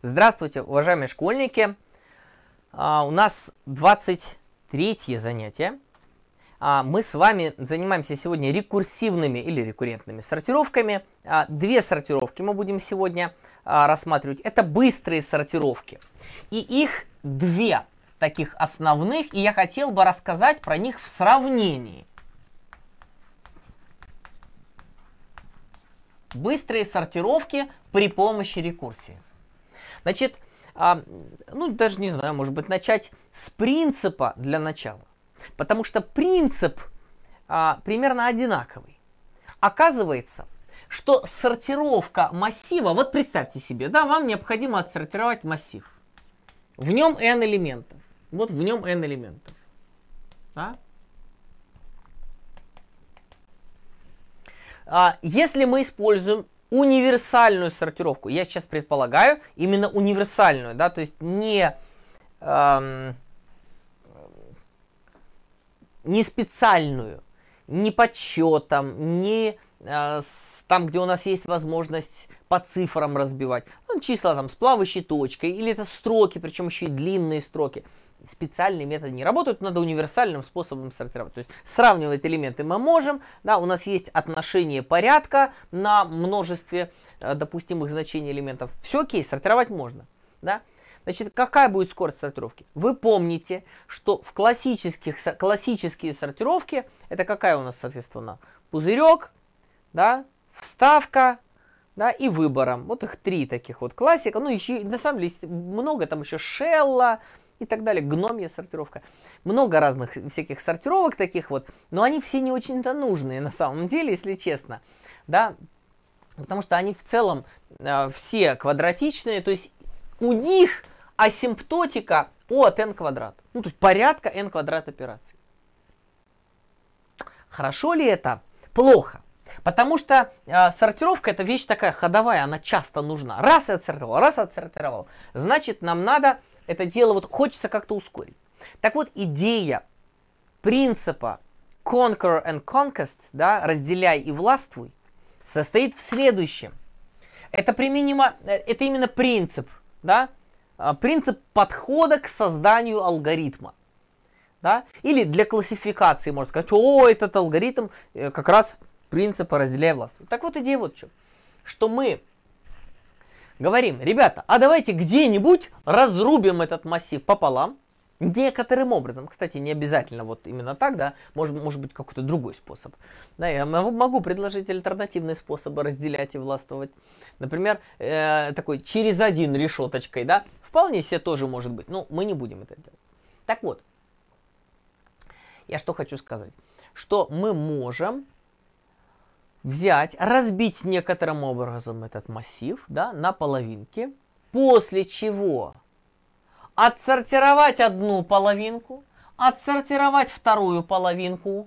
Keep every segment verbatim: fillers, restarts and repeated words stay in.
Здравствуйте, уважаемые школьники! А, у нас двадцать третье занятие. А, мы с вами занимаемся сегодня рекурсивными или рекуррентными сортировками. А, две сортировки мы будем сегодня а, рассматривать. Это быстрые сортировки. И их две таких основных, и я хотел бы рассказать про них в сравнении. Быстрые сортировки при помощи рекурсии. Значит, а, ну даже не знаю, может быть, начать с принципа для начала. Потому что принцип а, примерно одинаковый. Оказывается, что сортировка массива, вот представьте себе, да, вам необходимо отсортировать массив. В нем n элементов. Вот в нем n элементов. Да? А, если мы используем универсальную сортировку, я сейчас предполагаю именно универсальную, да, то есть не, эм, не специальную, не подсчетом, не э, с, там, где у нас есть возможность по цифрам разбивать, ну, числа там с плавающей точкой, или это строки, причем еще и длинные строки. Специальные методы не работают, надо универсальным способом сортировать. То есть сравнивать элементы мы можем, да, у нас есть отношение порядка на множестве э, допустимых значений элементов. Все окей, сортировать можно. Да? Значит, какая будет скорость сортировки? Вы помните, что в классических, классические сортировки, это какая у нас, соответственно, пузырек, да, вставка, да, и выбором. Вот их три таких вот классика. Ну, еще, на самом деле, много, там еще шелла, и так далее, гномья сортировка. Много разных всяких сортировок таких вот, но они все не очень-то нужные на самом деле, если честно, да, потому что они в целом э, все квадратичные, то есть у них асимптотика O от n квадрат, ну то есть порядка n квадрат операций. Хорошо ли это? Плохо. Потому что э, сортировка это вещь такая ходовая, она часто нужна. Раз и отсортировал, раз и отсортировал. Значит, нам надо это дело, вот хочется как-то ускорить. Так вот, идея принципа conquer and conquest, да, разделяй и властвуй, состоит в следующем. Это применимо, это именно принцип, да, принцип подхода к созданию алгоритма. Да, или для классификации, можно сказать, о, этот алгоритм как раз принципа разделяй и властвуй. Так вот, идея вот в чем. Что мы говорим, ребята, а давайте где-нибудь разрубим этот массив пополам, некоторым образом. Кстати, не обязательно вот именно так, да, может, может быть какой-то другой способ. Да, я могу предложить альтернативные способы разделять и властвовать. Например, э, такой через один решеточкой, да, вполне себе тоже может быть. Но мы не будем это делать. Так вот, я что хочу сказать, что мы можем взять, разбить некоторым образом этот массив, да, на половинки, после чего отсортировать одну половинку, отсортировать вторую половинку.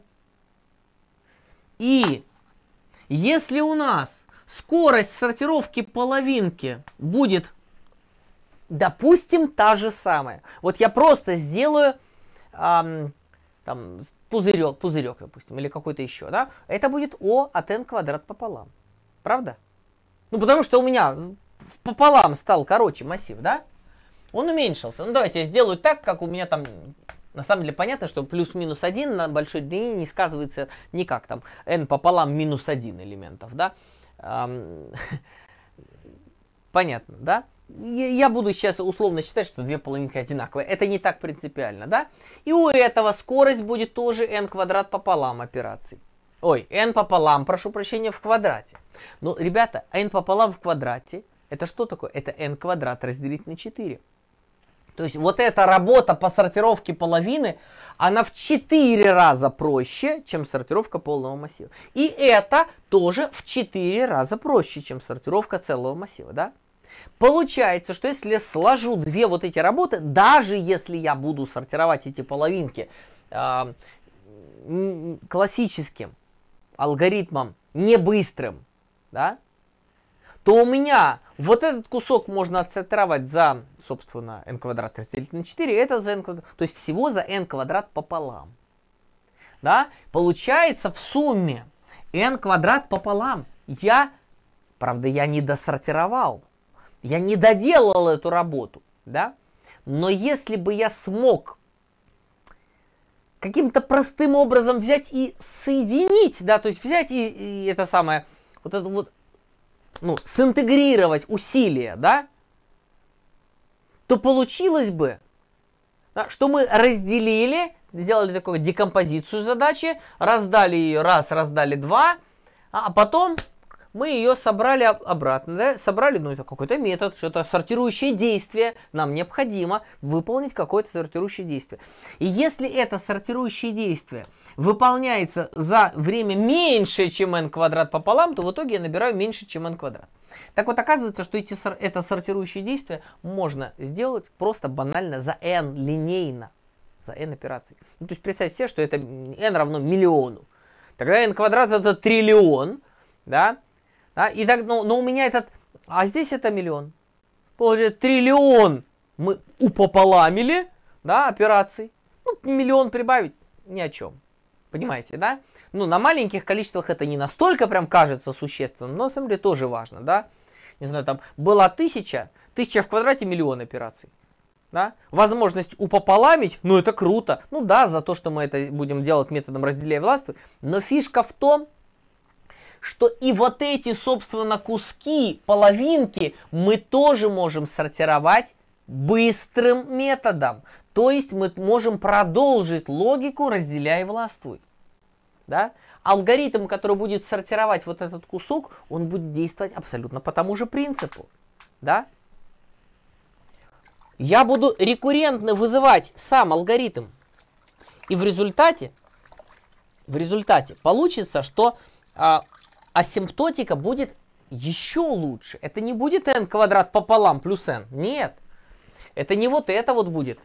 И если у нас скорость сортировки половинки будет, допустим, та же самая. Вот я просто сделаю эм, там, Пузырек, пузырек, допустим, или какой-то еще, да, это будет O от n квадрат пополам. Правда? Ну, потому что у меня пополам стал короче массив, да? Он уменьшился. Ну, давайте я сделаю так, как у меня там, на самом деле, понятно, что плюс-минус один на большой длине не сказывается никак, там, n пополам минус один элементов, да? Понятно, да? Я буду сейчас условно считать, что две половинки одинаковые. Это не так принципиально, да? И у этого скорость будет тоже n квадрат пополам операций. Ой, n пополам, прошу прощения, в квадрате. Ну, ребята, n пополам в квадрате, это что такое? Это n квадрат разделить на четыре. То есть вот эта работа по сортировке половины, она в четыре раза проще, чем сортировка полного массива. И это тоже в четыре раза проще, чем сортировка целого массива, да? Получается, что если я сложу две вот эти работы, даже если я буду сортировать эти половинки э, классическим алгоритмом, не быстрым, да, то у меня вот этот кусок можно отсортировать за, собственно, n квадрат разделить на четыре, это за n квадрат, то есть всего за n квадрат пополам. Да? Получается в сумме n квадрат пополам. Я, правда, я не досортировал. Я не доделал эту работу, да? Но если бы я смог каким-то простым образом взять и соединить, да, то есть взять и, и это самое, вот это вот, ну, синтегрировать усилия, да, то получилось бы, да, что мы разделили, сделали такую декомпозицию задачи, раздали ее раз, раздали два, а потом мы ее собрали обратно, да? Собрали, ну, это какой-то метод, что-то сортирующее действие, нам необходимо выполнить какое-то сортирующее действие. И если это сортирующее действие выполняется за время меньше, чем n квадрат пополам, то в итоге я набираю меньше, чем n квадрат. Так вот, оказывается, что эти, это сортирующее действие можно сделать просто банально за n линейно, за n операций. Ну, то есть представьте себе, что это n равно миллиону. Тогда n квадрат это триллион, да? А, и так, но, но у меня этот, а здесь это миллион. Получается, триллион мы упополамили, да, операций. Ну, миллион прибавить ни о чем. Понимаете, да? Ну, на маленьких количествах это не настолько прям кажется существенным, но на самом деле тоже важно, да? Не знаю, там была тысяча, тысяча в квадрате миллион операций. Да? Возможность упополамить, ну это круто. Ну да, за то, что мы это будем делать методом разделяй властвуй. Но фишка в том, что и вот эти, собственно, куски, половинки мы тоже можем сортировать быстрым методом. То есть мы можем продолжить логику разделяй и властвуй. Да? Алгоритм, который будет сортировать вот этот кусок, он будет действовать абсолютно по тому же принципу. Да? Я буду рекуррентно вызывать сам алгоритм. И в результате, в результате получится, что а, асимптотика будет еще лучше. Это не будет n квадрат пополам плюс n. Нет. Это не вот это вот будет.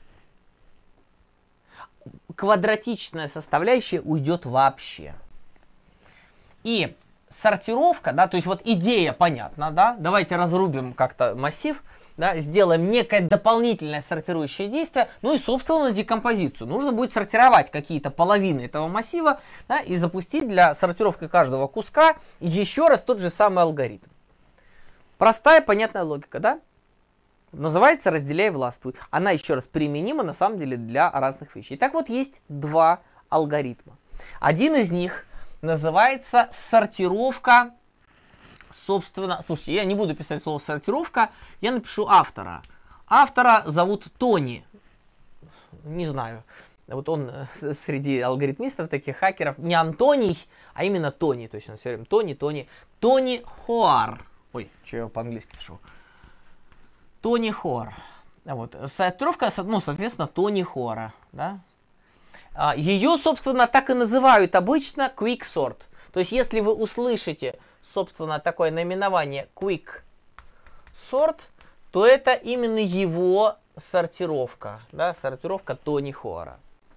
Квадратичная составляющая уйдет вообще. И сортировка, да, то есть вот идея понятна, да. Давайте разрубим как-то массив, да, сделаем некое дополнительное сортирующее действие, ну и, собственно, декомпозицию. Нужно будет сортировать какие-то половины этого массива, да, и запустить для сортировки каждого куска еще раз тот же самый алгоритм. Простая, понятная логика, да? Называется разделяй и властвуй. Она, еще раз, применима на самом деле для разных вещей. Так вот, есть два алгоритма. Один из них называется сортировка. Собственно, слушайте, я не буду писать слово сортировка, я напишу автора. Автора зовут Тони. Не знаю, вот он среди алгоритмистов, таких хакеров, не Антоний, а именно Тони. То есть он все время Тони, Тони. Тони Хоар. Ой, что я по-английски пишу. Тони Хоар. Вот. Сортировка, ну, соответственно, Тони Хоара. Да? Ее, собственно, так и называют обычно quick sort. То есть, если вы услышите, собственно, такое наименование quick sort, то это именно его сортировка, да, сортировка Тони Хоара.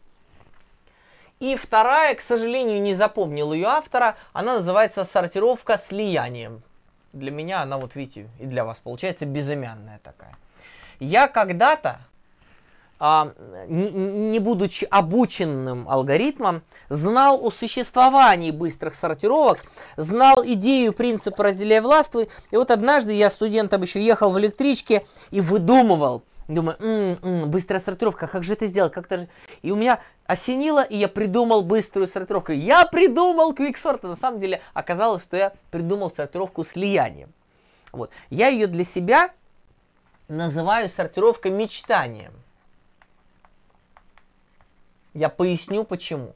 И вторая, к сожалению, не запомнил ее автора, она называется сортировка слиянием. Для меня она, вот видите, и для вас получается безымянная такая. Я когда-то, а, не, не будучи обученным алгоритмом, знал о существовании быстрых сортировок, знал идею принципа разделяй и властвуй. И вот однажды я студентом еще ехал в электричке и выдумывал. Думаю, м-м, быстрая сортировка, как же это сделать? Как-то же... И у меня осенило, и я придумал быструю сортировку. Я придумал квиксорт, а на самом деле оказалось, что я придумал сортировку слиянием. Вот. Я ее для себя называю сортировкой мечтанием. Я поясню почему.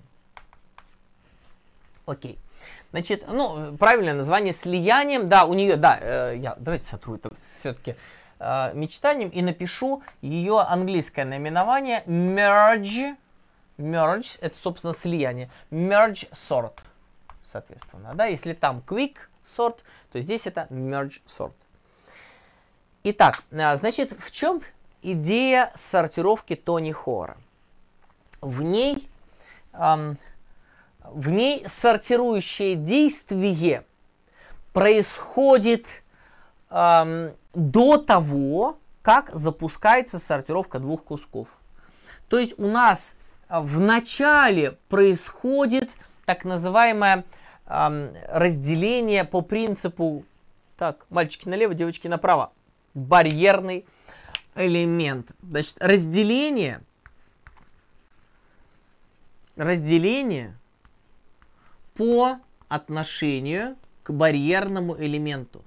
Окей. Значит, ну, правильное название слиянием, да, у нее, да, э, я, давайте сотру это все-таки э, мечтанием и напишу ее английское наименование merge, merge, это, собственно, слияние, merge sort, соответственно, да, если там quick sort, то здесь это merge sort. Итак, э, значит, в чем идея сортировки Тони Хоара? В ней... Эм, В ней сортирующее действие происходит эм, до того, как запускается сортировка двух кусков. То есть у нас в начале происходит так называемое эм, разделение по принципу, так, мальчики налево, девочки направо. барьерный элемент. Значит, разделение, разделение по отношению к барьерному элементу.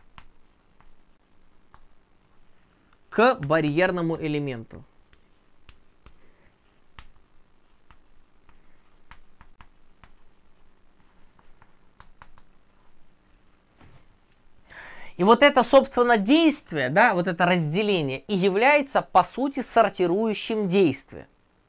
К барьерному элементу. И вот это, собственно, действие, да, вот это разделение и является, по сути, сортирующим действием.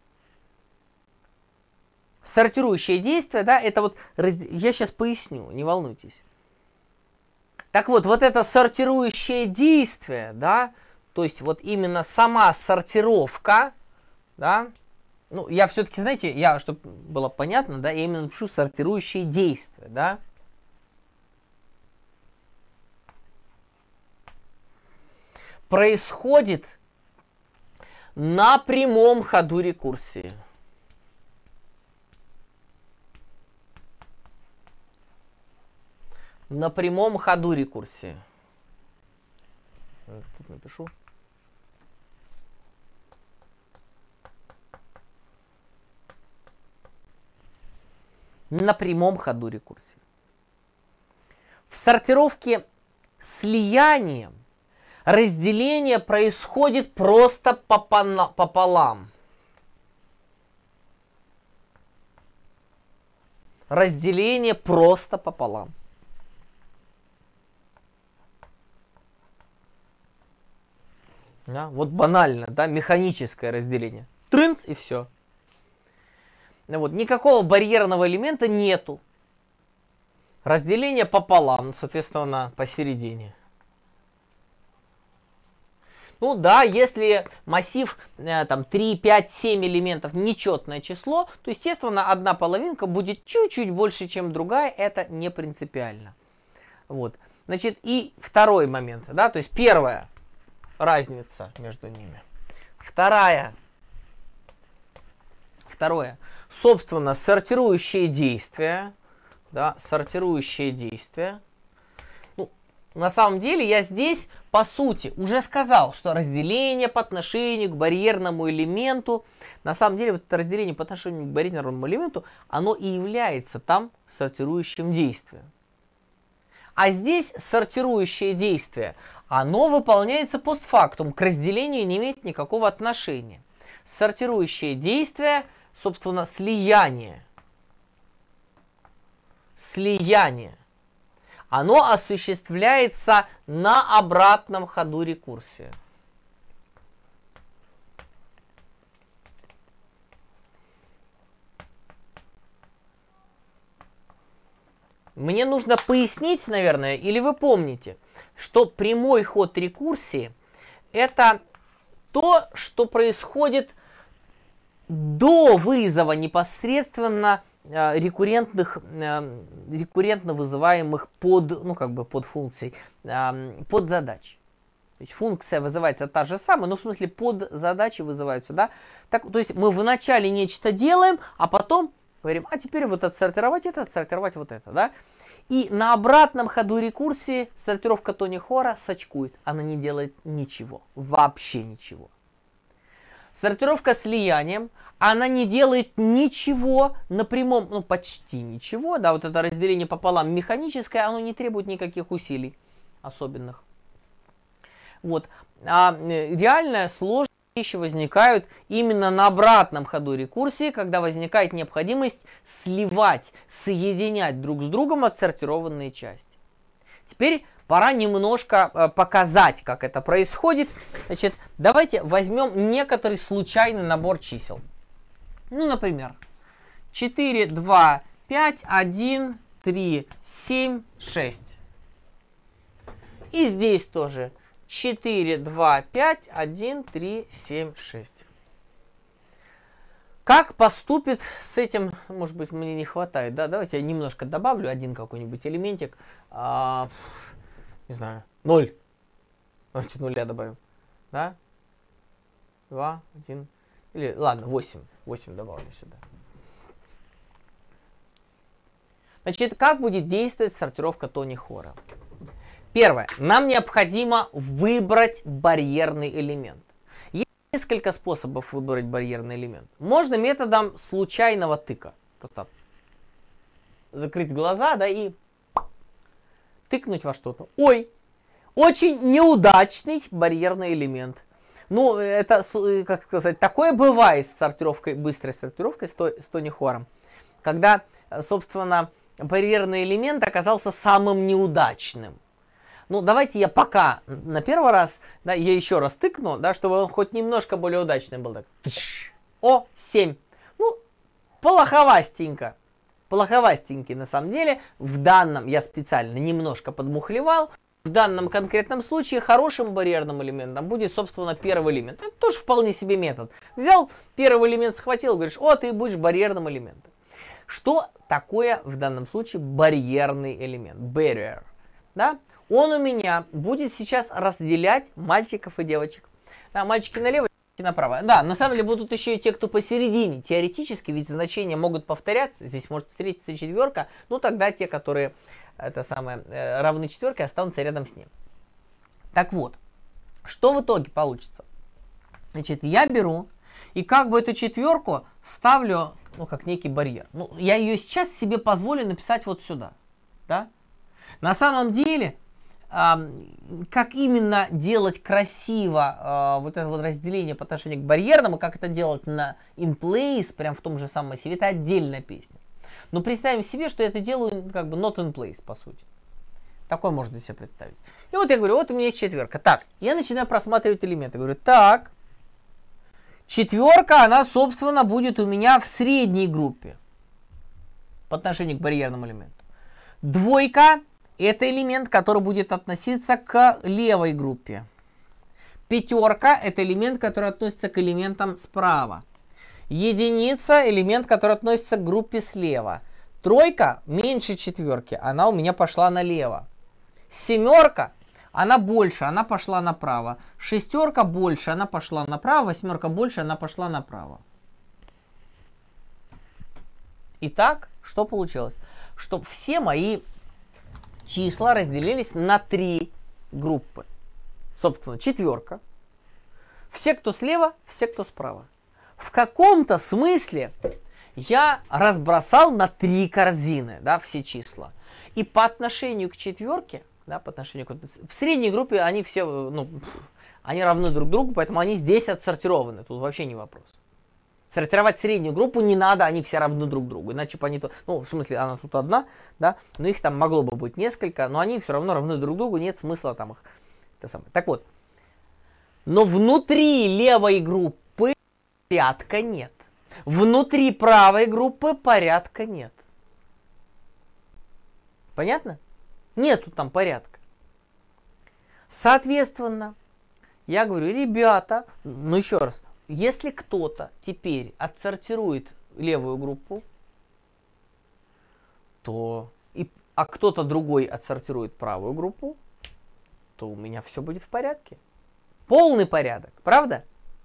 Сортирующее действие, да, это вот, я сейчас поясню, не волнуйтесь. Так вот, вот это сортирующее действие, да, то есть вот именно сама сортировка, да, ну, я все-таки, знаете, я, чтобы было понятно, да, я именно напишу сортирующее действие, да. Происходит на прямом ходу рекурсии. На прямом ходу рекурсии. Тут напишу. На прямом ходу рекурсии. В сортировке слиянием разделение происходит просто пополам. Разделение просто пополам. Да, вот банально, да, механическое разделение. Трынц и все. Вот, никакого барьерного элемента нету. Разделение пополам, соответственно, посередине. Ну да, если массив э, там три, пять, семь элементов нечетное число, то, естественно, одна половинка будет чуть-чуть больше, чем другая. Это не принципиально. Вот. Значит, и второй момент, да, то есть первая разница между ними. Вторая. Второе. Собственно, сортирующее действие. Да, сортирующее действие. Ну, на самом деле я здесь, по сути, уже сказал, что разделение по отношению к барьерному элементу, на самом деле, вот это разделение по отношению к барьерному элементу, оно и является там сортирующим действием. А здесь сортирующее действие, оно выполняется постфактум, к разделению не имеет никакого отношения. Сортирующее действие, собственно, слияние. Слияние. Оно осуществляется на обратном ходу рекурсии. Мне нужно пояснить, наверное, или вы помните, что прямой ход рекурсии – это то, что происходит до вызова непосредственно э, рекуррентных, э, рекуррентно вызываемых под, ну, как бы под функцией, э, под задач. То есть функция вызывается та же самая, но в смысле под задачи вызываются, да? Так, то есть мы вначале нечто делаем, а потом говорим, а теперь вот отсортировать это, отсортировать вот это, да? И на обратном ходу рекурсии сортировка Тони Хора сачкует. Она не делает ничего, вообще ничего. Сортировка слиянием, она не делает ничего на прямом, ну почти ничего, да, вот это разделение пополам механическое, оно не требует никаких усилий особенных. Вот, а реальная сложность вещи возникают именно на обратном ходу рекурсии, когда возникает необходимость сливать, соединять друг с другом отсортированные части. Теперь пора немножко э, показать, как это происходит. Значит, давайте возьмем некоторый случайный набор чисел. Ну, например, четыре, два, пять, один, три, семь, шесть. И здесь тоже четыре, два, пять, один, три, семь, шесть. Как поступит с этим, может быть, мне не хватает, да, давайте я немножко добавлю один какой-нибудь элементик, а, не знаю, ноль. Давайте нуля добавим, да, два, один, или, ладно, восемь, восемь добавлю сюда. Значит, как будет действовать сортировка Тони Хора? Первое. Нам необходимо выбрать барьерный элемент. Есть несколько способов выбрать барьерный элемент. Можно методом случайного тыка. Просто закрыть глаза, да, и тыкнуть во что-то. Ой, очень неудачный барьерный элемент. Ну, это, как сказать, такое бывает с сортировкой, быстрой сортировкой, с Тони Хоаром. Когда, собственно, барьерный элемент оказался самым неудачным. Ну, давайте я пока на первый раз, да, я еще раз тыкну, да, чтобы он хоть немножко более удачный был. Так. О, семь. Ну, плоховастенько. Плоховастенький на самом деле. В данном, я специально немножко подмухлевал. В данном конкретном случае хорошим барьерным элементом будет, собственно, первый элемент. Это тоже вполне себе метод. Взял первый элемент, схватил, говоришь, о, ты будешь барьерным элементом. Что такое в данном случае барьерный элемент? Barrier. Да? Он у меня будет сейчас разделять мальчиков и девочек. Да, мальчики налево, девочки направо. Да, на самом деле будут еще и те, кто посередине. Теоретически, ведь значения могут повторяться. Здесь может встретиться четверка. Ну, тогда те, которые это самое, э, равны четверке, останутся рядом с ним. Так вот, что в итоге получится? Значит, я беру и как бы эту четверку ставлю, ну, как некий барьер. Ну, я ее сейчас себе позволю написать вот сюда. Да? На самом деле, э, как именно делать красиво э, вот это вот разделение по отношению к барьерному, как это делать на in place, прям в том же самом массиве, это отдельная песня. Но представим себе, что я это делаю как бы not in place, по сути. Такое можно себе представить. И вот я говорю, вот у меня есть четверка. Так, я начинаю просматривать элементы. Говорю, так, четверка, она, собственно, будет у меня в средней группе по отношению к барьерному элементу. Двойка – это элемент, который будет относиться к левой группе. Пятерка – это элемент, который относится к элементам справа. Единица – элемент, который относится к группе слева. Тройка меньше четверки, она у меня пошла налево. Семерка, она больше, она пошла направо. Шестерка больше, она пошла направо. Восьмерка больше, она пошла направо. Итак, что получилось? Что все мои числа разделились на три группы. Собственно, четверка. Все, кто слева, все, кто справа. В каком-то смысле я разбросал на три корзины, да, все числа. И по отношению к четверке, да, по отношению к... В средней группе они все, ну, они равны друг другу, поэтому они здесь отсортированы. Тут вообще не вопрос. Сортировать среднюю группу не надо, они все равны друг другу. Иначе бы они... То... Ну, в смысле, она тут одна, да, но их там могло бы быть несколько, но они все равно равны друг другу, нет смысла там их... Это самое. Так вот. Но внутри левой группы порядка нет. Внутри правой группы порядка нет. Понятно? Нету там порядка. Соответственно, я говорю, ребята, ну еще раз, если кто-то теперь отсортирует левую группу, то и, а кто-то другой отсортирует правую группу, то у меня все будет в порядке. Полный порядок, правда?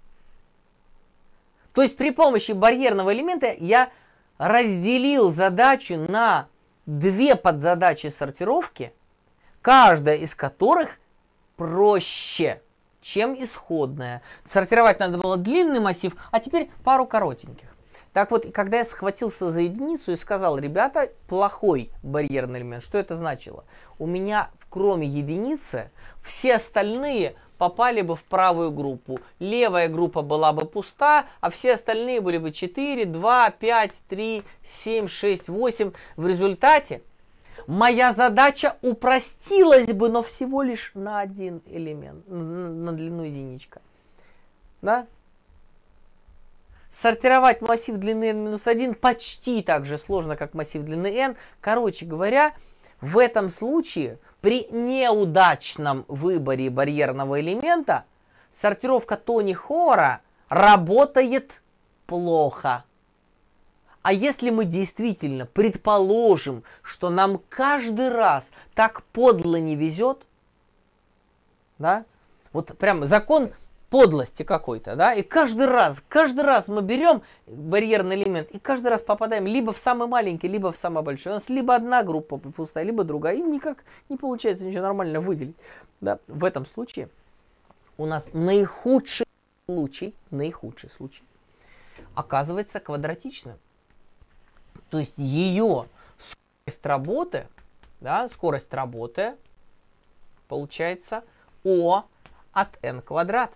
То есть при помощи барьерного элемента я разделил задачу на две подзадачи сортировки, каждая из которых проще, чем исходная. Сортировать надо было длинный массив, а теперь пару коротеньких. Так вот, когда я схватился за единицу и сказал, ребята, плохой барьерный элемент, что это значило? У меня, кроме единицы, все остальные попали бы в правую группу. Левая группа была бы пуста, а все остальные были бы четыре, два, пять, три, семь, шесть, восемь. В результате моя задача упростилась бы, но всего лишь на один элемент, на длину единичка. Да? Сортировать массив длины n минус один почти так же сложно, как массив длины n. Короче говоря, в этом случае при неудачном выборе барьерного элемента сортировка Тони Хоара работает плохо. А если мы действительно предположим, что нам каждый раз так подло не везет, да, вот прям закон подлости какой-то, да, и каждый раз, каждый раз мы берем барьерный элемент и каждый раз попадаем либо в самый маленький, либо в самый большой. У нас либо одна группа пустая, либо другая, и никак не получается ничего нормально выделить. Да. В этом случае у нас наихудший случай, наихудший случай оказывается квадратичным. То есть ее скорость работы, да, скорость работы получается O от n квадрат.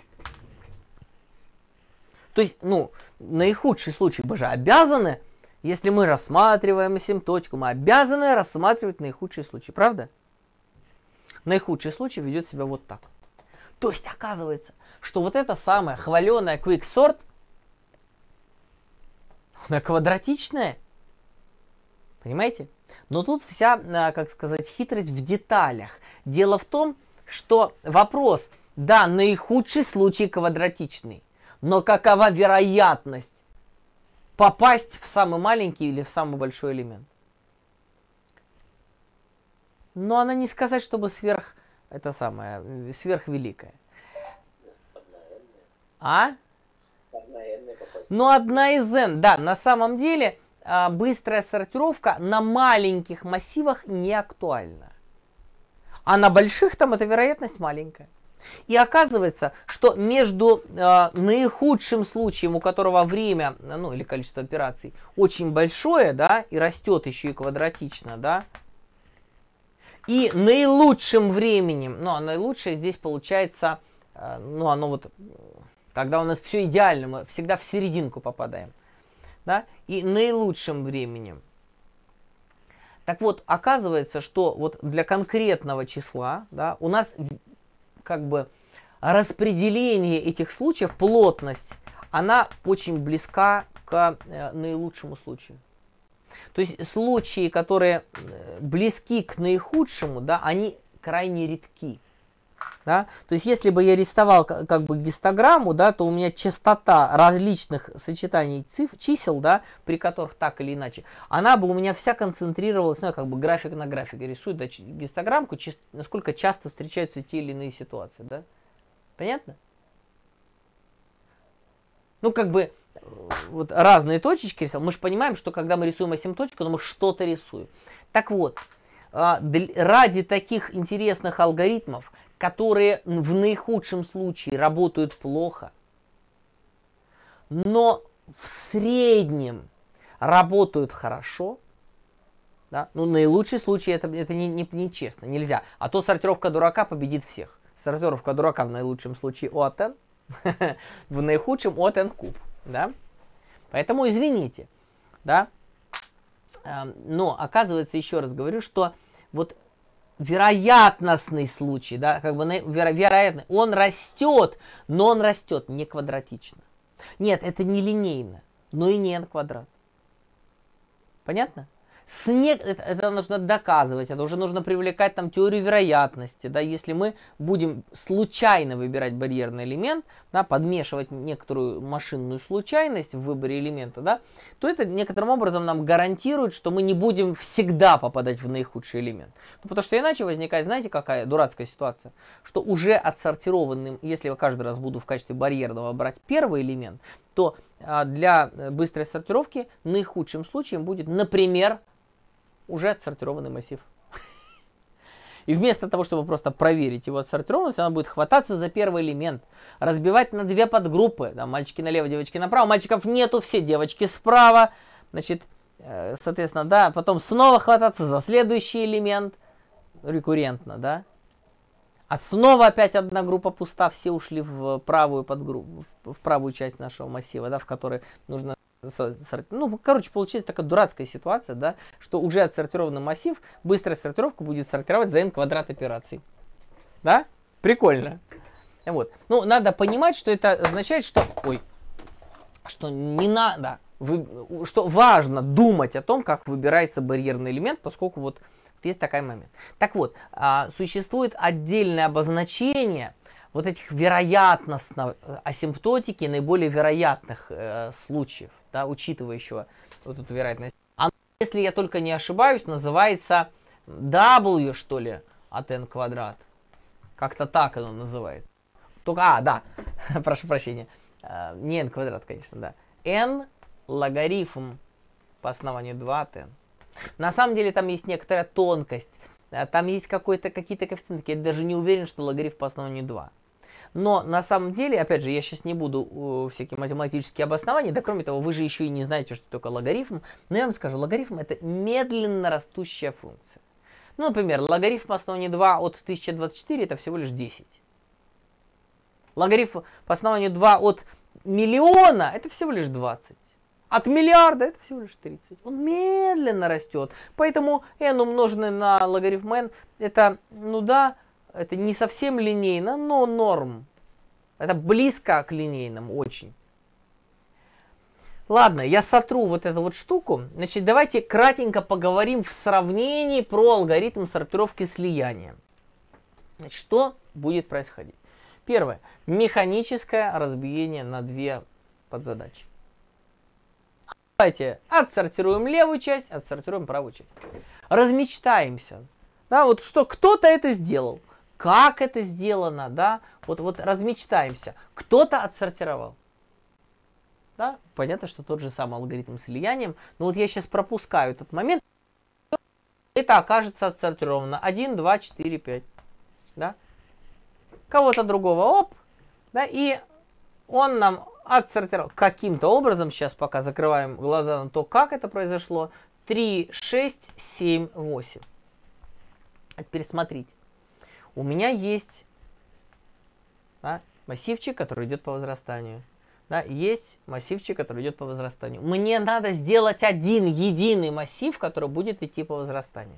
То есть, ну, наихудший случай мы же обязаны, если мы рассматриваем асимптотику, мы обязаны рассматривать наихудший случай, правда? Наихудший случай ведет себя вот так. То есть, оказывается, что вот эта самая хваленая quicksort, она квадратичная. Понимаете? Но тут вся, как сказать, хитрость в деталях. Дело в том, что вопрос, да, наихудший случай квадратичный, но какова вероятность попасть в самый маленький или в самый большой элемент? Но она не сказать, чтобы сверх, это самое, сверхвеликая. А? Ну, одна из n, да, на самом деле быстрая сортировка на маленьких массивах не актуальна. А на больших там эта вероятность маленькая. И оказывается, что между э, наихудшим случаем, у которого время, ну или количество операций очень большое, да, и растет еще и квадратично, да, и наилучшим временем, ну а наилучшее здесь получается, э, ну оно вот, когда у нас все идеально, мы всегда в серединку попадаем, да, и наилучшим временем. Так вот, оказывается, что вот для конкретного числа, да, у нас как бы распределение этих случаев, плотность, она очень близка к э, наилучшему случаю. То есть случаи, которые близки к наихудшему, да, они крайне редки. Да? То есть если бы я рисовал как, как бы гистограмму, да, то у меня частота различных сочетаний цифр, чисел, да, при которых так или иначе, она бы у меня вся концентрировалась, ну, как бы график на графике рисует, да, гистограммку, чис, насколько часто встречаются те или иные ситуации, да? Понятно? Ну, как бы, вот разные точечки рисовал. Мы же понимаем, что когда мы рисуем асимптотику, то мы что-то рисуем. Так вот, ради таких интересных алгоритмов, которые в наихудшем случае работают плохо, но в среднем работают хорошо, да? Ну, наилучший случай это, это не, не, не честно, нельзя. А то сортировка дурака победит всех. Сортировка дурака в наилучшем случае O от n, в наихудшем O от n куб. Да? Поэтому извините. Да? Но оказывается, еще раз говорю, что вот вероятностный случай, да, как бы веро, вероятно, он растет, но он растет не квадратично. Нет, это не линейно, но и не n квадрат. Понятно? Снег, это, это нужно доказывать, это уже нужно привлекать там теорию вероятности, да, если мы будем случайно выбирать барьерный элемент, да, подмешивать некоторую машинную случайность в выборе элемента, да, то это некоторым образом нам гарантирует, что мы не будем всегда попадать в наихудший элемент. Ну, потому что иначе возникает, знаете, какая дурацкая ситуация, что уже отсортированным, если я каждый раз буду в качестве барьерного брать первый элемент, то а, для быстрой сортировки наихудшим случаем будет, например, уже отсортированный массив. И вместо того, чтобы просто проверить его отсортированность, она будет хвататься за первый элемент, разбивать на две подгруппы. Да, мальчики налево, девочки направо. Мальчиков нету, все девочки справа. Значит, э, соответственно, да, потом снова хвататься за следующий элемент. Рекуррентно, да. А снова опять одна группа пуста, все ушли в правую подгруппу, в правую часть нашего массива, да, в которой нужно... Ну, короче, получается такая дурацкая ситуация, да, что уже отсортированный массив, быстрая сортировка будет сортировать за n квадрат операций. Да? Прикольно. Вот. Ну, надо понимать, что это означает, что... Ой. Что не надо... Вы, что важно думать о том, как выбирается барьерный элемент, поскольку вот есть такой момент. Так вот, а, существует отдельное обозначение вот этих вероятностных асимптотики наиболее вероятных э, случаев, да, учитывающего вот эту вероятность. Оно, если я только не ошибаюсь, называется W, что ли, от n квадрат. Как-то так оно называется. Только, а, да, прошу прощения, э, не n квадрат, конечно, да, n логарифм по основанию два от n. На самом деле там есть некоторая тонкость, там есть какой-то, какие-то коэффициенты, я даже не уверен, что логарифм по основанию два. Но на самом деле, опять же, я сейчас не буду uh, всякие математические обоснования, да кроме того, вы же еще и не знаете, что такое логарифм, но я вам скажу, логарифм это медленно растущая функция. Ну, например, логарифм по основанию два от тысяча двадцать четыре это всего лишь десять. Логарифм по основанию два от миллиона это всего лишь двадцать. От миллиарда это всего лишь тридцать. Он медленно растет. Поэтому n умноженное на логарифм n, это, ну да, это не совсем линейно, но норм. Это близко к линейному очень. Ладно, я сотру вот эту вот штуку. Значит, давайте кратенько поговорим в сравнении про алгоритм сортировки слияния. Значит, что будет происходить? Первое. Механическое разбиение на две подзадачи. Давайте отсортируем левую часть, отсортируем правую часть. Размечтаемся. Да, вот что кто-то это сделал. Как это сделано, да? Вот, вот размечтаемся. Кто-то отсортировал. Да? Понятно, что тот же самый алгоритм слиянием. Но вот я сейчас пропускаю этот момент. Это окажется отсортировано. один, два, четыре, пять. Да? Кого-то другого, оп. Да? И он нам отсортировал каким-то образом. Сейчас пока закрываем глаза на то, как это произошло. три, шесть, семь, восемь. А теперь смотрите. У меня есть, да, массивчик, который идет по возрастанию. Да, есть массивчик, который идет по возрастанию. Мне надо сделать один единый массив, который будет идти по возрастанию.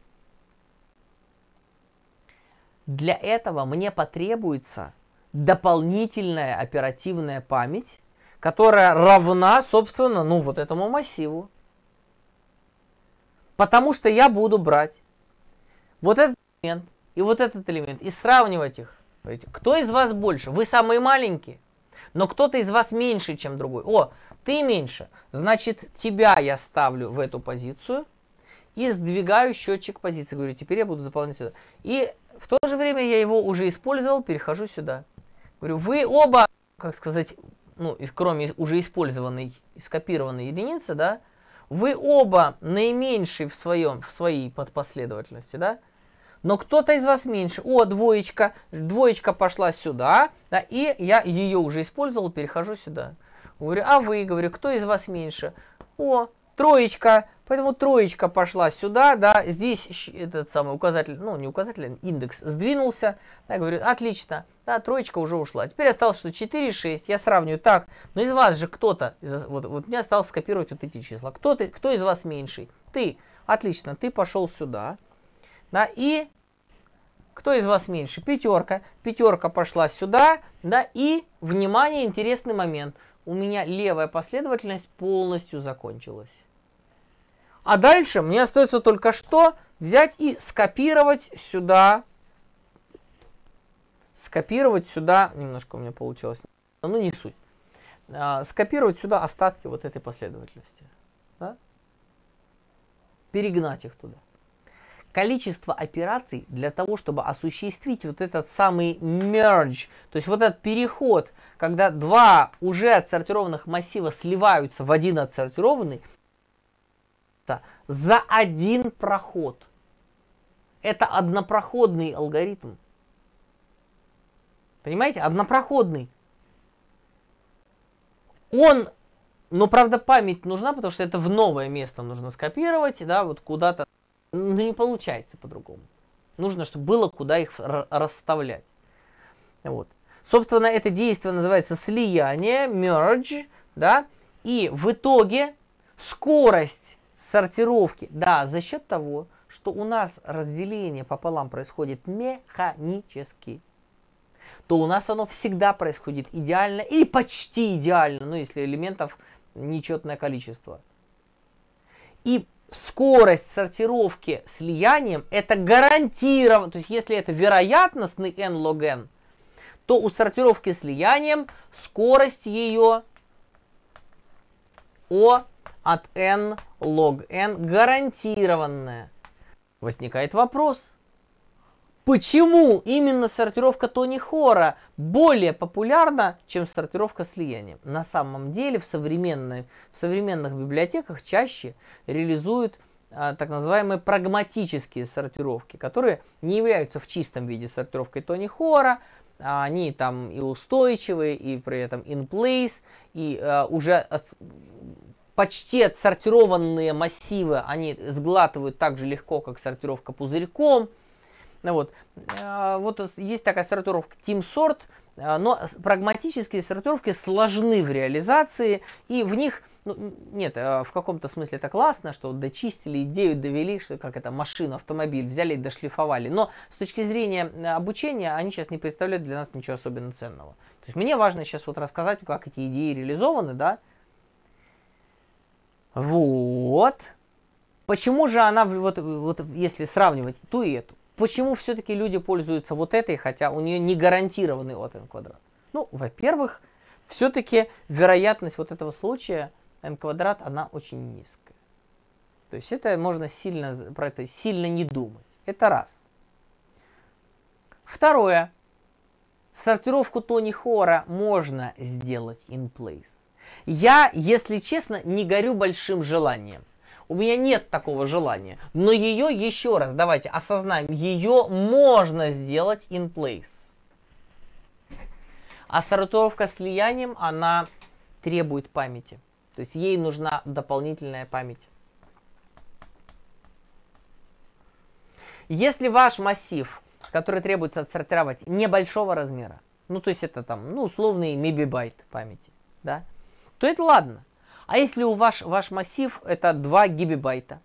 Для этого мне потребуется дополнительная оперативная память, которая равна, собственно, ну вот этому массиву. Потому что я буду брать вот этот элемент и вот этот элемент и сравнивать их. Кто из вас больше? Вы самые маленькие, но кто-то из вас меньше, чем другой. О, ты меньше. Значит, тебя я ставлю в эту позицию и сдвигаю счетчик позиции. Говорю, теперь я буду заполнять сюда. И в то же время я его уже использовал, перехожу сюда. Говорю, вы оба, как сказать, ну, кроме уже использованной, скопированной единицы, да, вы оба наименьшие в, своем, в своей подпоследовательности, да, но кто-то из вас меньше. О, двоечка, двоечка пошла сюда, да, и я ее уже использовал, перехожу сюда. Говорю, а вы, говорю, кто из вас меньше? О, троечка, поэтому троечка пошла сюда, да, здесь этот самый указатель, ну не указатель, индекс сдвинулся, да, говорю, отлично, да, троечка уже ушла. Теперь осталось, что четыре, шесть, я сравниваю, так, но из вас же кто-то, вот, вот мне осталось скопировать вот эти числа, кто, ты, кто из вас меньший? Ты, отлично, ты пошел сюда, да, и кто из вас меньше? Пятерка, пятерка пошла сюда, да, и, внимание, интересный момент, у меня левая последовательность полностью закончилась. А дальше мне остается только что взять и скопировать сюда. Скопировать сюда. Немножко у меня получилось. Ну, не суть. А, скопировать сюда остатки вот этой последовательности. Да? Перегнать их туда. Количество операций для того, чтобы осуществить вот этот самый merge, то есть вот этот переход, когда два уже отсортированных массива сливаются в один отсортированный, за один проход. Это однопроходный алгоритм. Понимаете? Однопроходный. Он, но правда память нужна, потому что это в новое место нужно скопировать, да, вот куда-то. Ну, не получается по-другому. Нужно, чтобы было куда их расставлять. Вот. Собственно, это действие называется слияние, merge, да, и в итоге скорость сортировки, да, за счет того, что у нас разделение пополам происходит механически, то у нас оно всегда происходит идеально или почти идеально, ну, если элементов нечетное количество. И скорость сортировки слиянием это гарантировано, то есть если это вероятностный n log n, то у сортировки слиянием скорость ее O от n log n гарантированная. Возникает вопрос, Почему именно сортировка Тони Хора более популярна, чем сортировка слиянием? На самом деле в, современной, в современных библиотеках чаще реализуют а, так называемые прагматические сортировки, которые не являются в чистом виде сортировкой Тони Хора. А они там и устойчивые, и при этом in place, и а, уже от, почти отсортированные массивы они сглатывают так же легко, как сортировка пузырьком. Вот. Вот есть такая сортировка TeamSort, но прагматические сортировки сложны в реализации, и в них, ну, нет, в каком-то смысле это классно, что дочистили идею, довели, что как это, машину, автомобиль, взяли и дошлифовали, но с точки зрения обучения они сейчас не представляют для нас ничего особенно ценного. То есть мне важно сейчас вот рассказать, как эти идеи реализованы, да. Вот. Почему же она, вот, вот если сравнивать ту и эту, почему все-таки люди пользуются вот этой, хотя у нее не гарантированный от n квадрат? Ну, во-первых, все-таки вероятность вот этого случая n квадрат, она очень низкая. То есть это можно сильно, про это сильно не думать. Это раз. Второе. Сортировку Тони Хора можно сделать in place. Я, если честно, не горю большим желанием. У меня нет такого желания. Но ее, еще раз, давайте осознаем, ее можно сделать in place. А сортировка слиянием, она требует памяти. То есть ей нужна дополнительная память. Если ваш массив, который требуется отсортировать, небольшого размера, ну то есть это там, ну условный мегабайт памяти, да, то это ладно. А если у ваш, ваш массив это два гигабайта,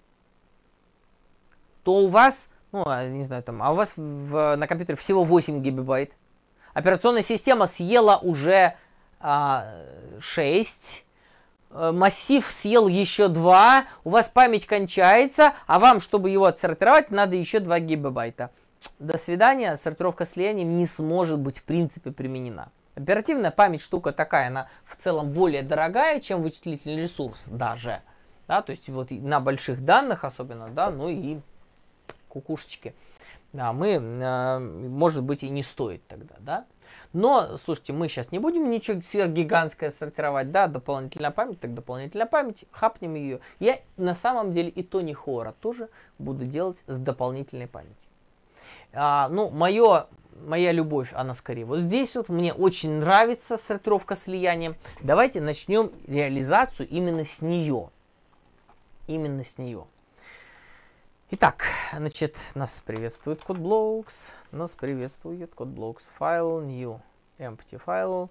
то у вас, ну, не знаю, там, а у вас в, на компьютере всего восемь гигабайт. Операционная система съела уже а, шесть, массив съел еще два, у вас память кончается, а вам, чтобы его отсортировать, надо еще два гигабайта. До свидания, сортировка слиянием не сможет быть в принципе применена. Оперативная память штука такая, она в целом более дорогая, чем вычислительный ресурс даже. Да, то есть вот на больших данных особенно, да, ну и кукушечки. Да, мы, э, может быть, и не стоит тогда, да. Но, слушайте, мы сейчас не будем ничего сверхгигантское сортировать, да, дополнительная память, так дополнительная память, хапнем ее. Я на самом деле и Тони Хора тоже буду делать с дополнительной памятью. А, ну, мое... Моя любовь, она скорее вот здесь вот. Мне очень нравится сортировка слиянием. Давайте начнем реализацию именно с нее. Именно с нее. Итак, значит, нас приветствует CodeBlocks. Нас приветствует CodeBlocks. Файл, new, empty file.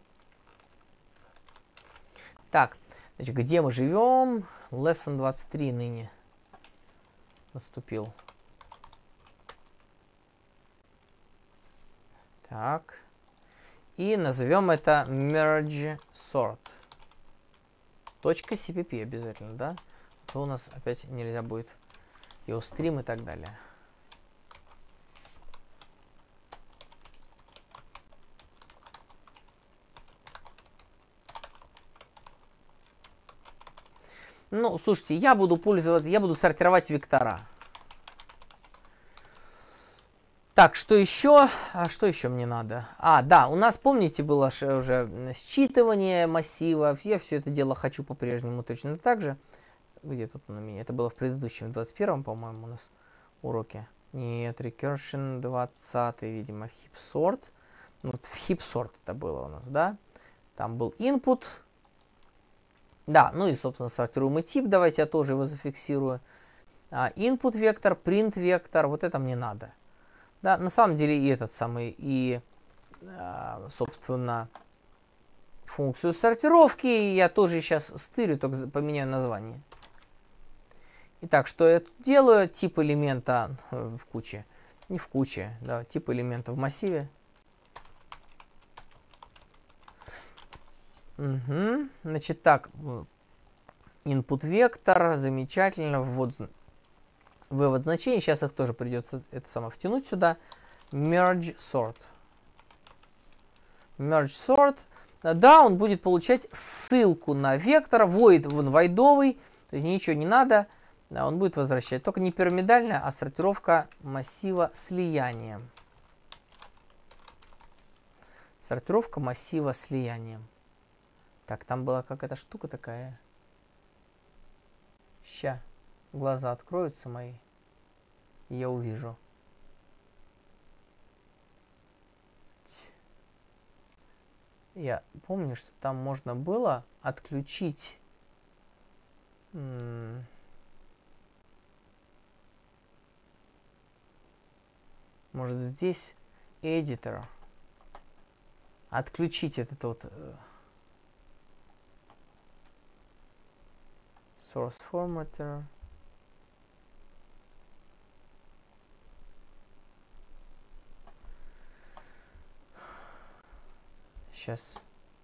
Так, значит, где мы живем? Lesson двадцать три ныне наступил. Так. И назовем это merge sort. Точка .cpp обязательно, да? А то у нас опять нельзя будет его стрим и так далее. Ну, слушайте, я буду пользоваться, я буду сортировать вектора. Так, что еще? А что еще мне надо? А, да, у нас, помните, было уже считывание массива. Я все это дело хочу по-прежнему точно так же. Где тут на меня? Это было в предыдущем, двадцать первом, по-моему, у нас уроке. Нет, recursion двадцатый, видимо, heap sort. Ну, вот в heap sort это было у нас, да? Там был input. Да, ну и, собственно, сортируемый тип. Давайте я тоже его зафиксирую. А, input вектор, print вектор. Вот это мне надо. Да, на самом деле и этот самый, и, собственно, функцию сортировки я тоже сейчас стырю, только поменяю название. Итак, что я тут делаю? Тип элемента в куче, не в куче, да, тип элемента в массиве. Угу. Значит, так, input вектор, замечательно, ввод... Вывод значений, сейчас их тоже придется это самое втянуть сюда. Merge sort. Merge sort. Да, он будет получать ссылку на вектор. Void, он войдовый. То есть ничего не надо. Да, он будет возвращать. Только не пирамидальная, а сортировка массива слияния. Сортировка массива слиянием. Так, там была какая-то штука такая. Ща. Глаза откроются мои. И я увижу. Я помню, что там можно было отключить... Может, здесь editor. Отключить этот вот source formatter. Сейчас.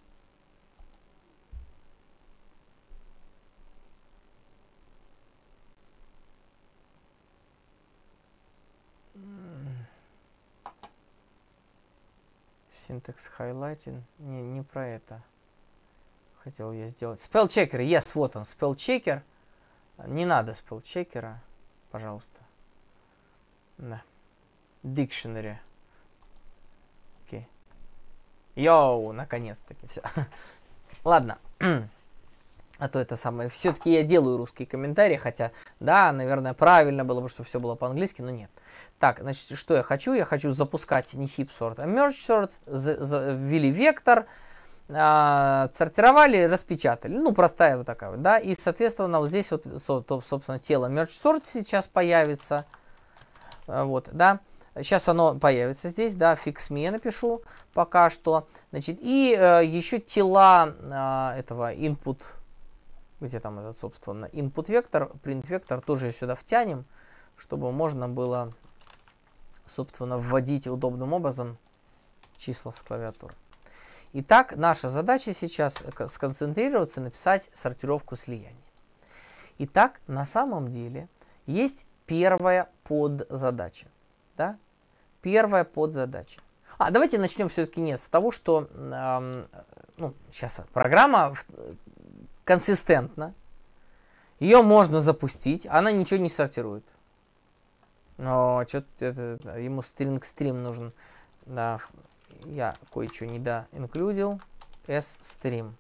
Syntax highlighting. Не, не про это. Хотел я сделать. Spell checker. Yes, вот он. Spell checker. Не надо spell checker. Пожалуйста. Да. Dictionary. Окей. Йоу, наконец-таки. Все. Ладно. А то это самое. Все-таки я делаю русские комментарии, хотя, да, наверное, правильно было бы, чтобы все было по-английски, но нет. Так, значит, что я хочу? Я хочу запускать не heap sort, а merge sort, ввели вектор, а, сортировали, распечатали. Ну, простая вот такая вот, да. И, соответственно, вот здесь вот, собственно, тело merge sort сейчас появится. Вот, да. Сейчас оно появится здесь, да, fix me я напишу пока что. Значит, и э, еще тела э, этого input, где там этот, собственно, input вектор, print вектор тоже сюда втянем, чтобы можно было, собственно, вводить удобным образом числа с клавиатуры. Итак, наша задача сейчас сконцентрироваться, написать сортировку слияния. Итак, на самом деле есть первая подзадача. Да? Первая подзадача. А, давайте начнем все-таки нет с того, что э, ну, сейчас программа консистентна. Ее можно запустить, она ничего не сортирует. Но что-то ему string stream нужен. Да, я кое-что не доинклюдил. S-stream.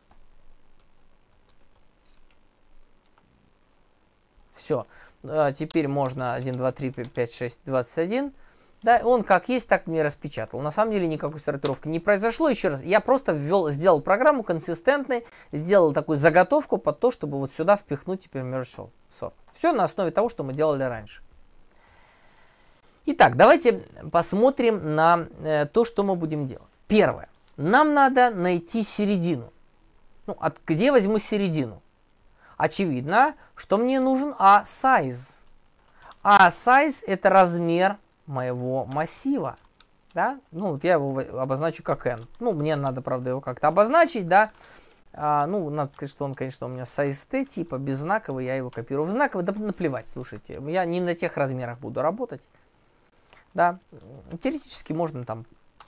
Все. А теперь можно один, два, три, пять, шесть, двадцать один. Да, он как есть, так мне распечатал. На самом деле никакой сортировки не произошло. Еще раз, я просто ввел, сделал программу консистентной, сделал такую заготовку под то, чтобы вот сюда впихнуть теперь merge sort. Все на основе того, что мы делали раньше. Итак, давайте посмотрим на э, то, что мы будем делать. Первое. Нам надо найти середину. Ну, от, где возьму середину? Очевидно, что мне нужен A-size. A-size это размер моего массива. Да? Ну, вот я его обозначу как n. Ну, мне надо, правда, его как-то обозначить, да. А, ну, надо сказать, что он, конечно, у меня size t, типа беззнаковый, я его копирую в знаковый. Да наплевать, слушайте, я не на тех размерах буду работать. Да, теоретически можно там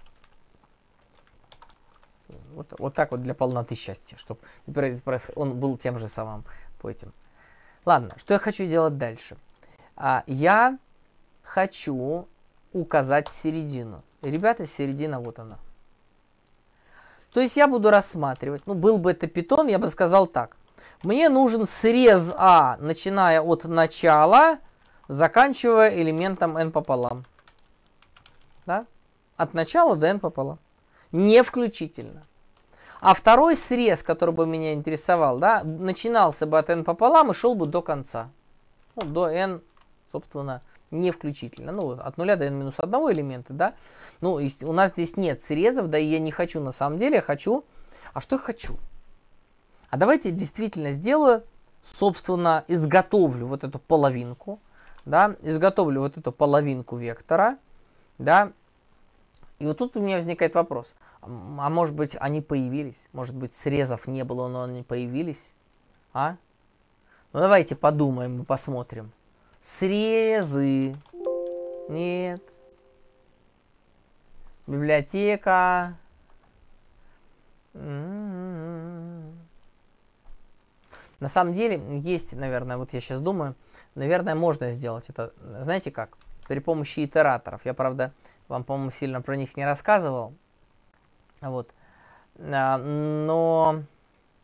вот, вот так вот для полноты счастья, чтобы он был тем же самым по этим. Ладно, что я хочу делать дальше? А, я хочу указать середину. Ребята, середина вот она. То есть я буду рассматривать, ну был бы это питон, я бы сказал так. Мне нужен срез А, начиная от начала, заканчивая элементом n пополам. Да? От начала до n пополам. Не включительно. А второй срез, который бы меня интересовал, да, начинался бы от n пополам и шел бы до конца. Ну, до n, собственно, не включительно. Ну, от нуля до n минус одного элемента, да. Ну, у нас здесь нет срезов, да, и я не хочу на самом деле, я хочу... А что я хочу? А давайте действительно сделаю, собственно, изготовлю вот эту половинку, да, изготовлю вот эту половинку вектора, да. И вот тут у меня возникает вопрос. А может быть, они появились? Может быть, срезов не было, но они появились? А? Ну, давайте подумаем и посмотрим. Срезы. Нет. Библиотека. М-м-м. На самом деле, есть, наверное, вот я сейчас думаю, наверное, можно сделать это, знаете как, при помощи итераторов. Я, правда, вам, по-моему, сильно про них не рассказывал. Вот. Но...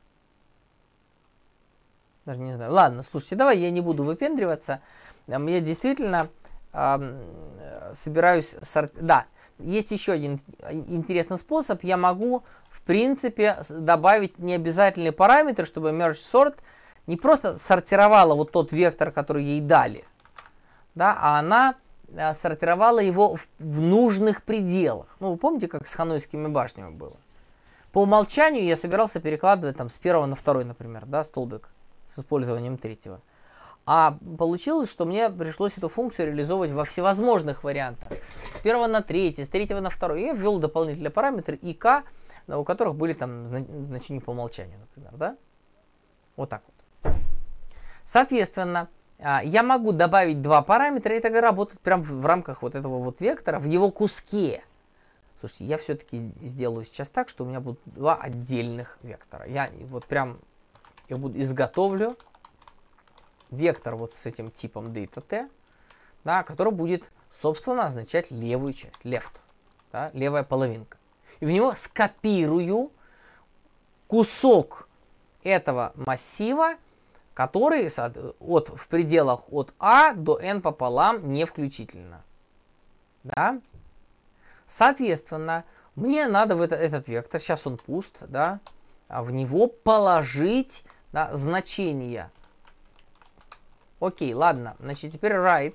Даже не знаю. Ладно, слушайте, давай я не буду выпендриваться. Я действительно э, собираюсь... Сор... Да, есть еще один интересный способ. Я могу, в принципе, добавить необязательные параметры, чтобы merge sort не просто сортировала вот тот вектор, который ей дали, да, а она э, сортировала его в, в нужных пределах. Ну, вы помните, как с ханойскими башнями было? По умолчанию я собирался перекладывать там с первого на второй, например, да, столбик с использованием третьего. А получилось, что мне пришлось эту функцию реализовывать во всевозможных вариантах. С первого на третий, с третьего на второй. Я ввел дополнительные параметры и k, у которых были там значения по умолчанию, например, да? Вот так вот. Соответственно, я могу добавить два параметра, и тогда работать прямо в рамках вот этого вот вектора, в его куске. Слушайте, я все-таки сделаю сейчас так, что у меня будут два отдельных вектора. Я вот прям я буду изготовлю вектор вот с этим типом data-t, да, который будет, собственно, означать левую часть, left, да, левая половинка. И в него скопирую кусок этого массива, который от, в пределах от a до n пополам не включительно. Да? Соответственно, мне надо в это, этот вектор, сейчас он пуст, да, в него положить, да, значения. Окей, ладно, значит теперь write.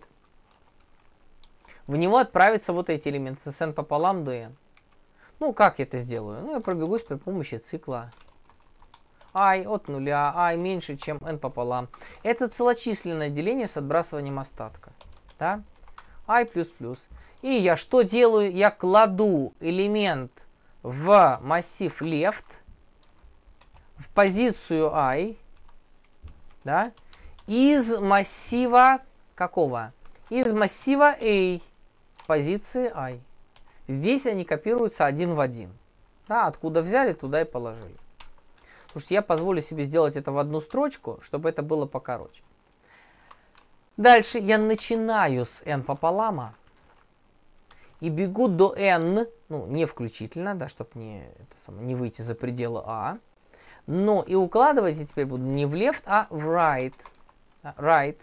В него отправятся вот эти элементы с n пополам до n. Ну, как я это сделаю? Ну, я пробегусь при помощи цикла i от нуля, i меньше, чем n пополам. Это целочисленное деление с отбрасыванием остатка. Да? I плюс плюс. И я что делаю? Я кладу элемент в массив left, в позицию i, да, из массива какого? Из массива a, позиции i. Здесь они копируются один в один. Да, откуда взяли, туда и положили. Слушайте, я позволю себе сделать это в одну строчку, чтобы это было покороче. Дальше я начинаю с n пополама и бегу до n, ну, не включительно, да, чтобы не, это самое, не выйти за пределы a. Но и укладывать я теперь буду не в left, а в right. Right.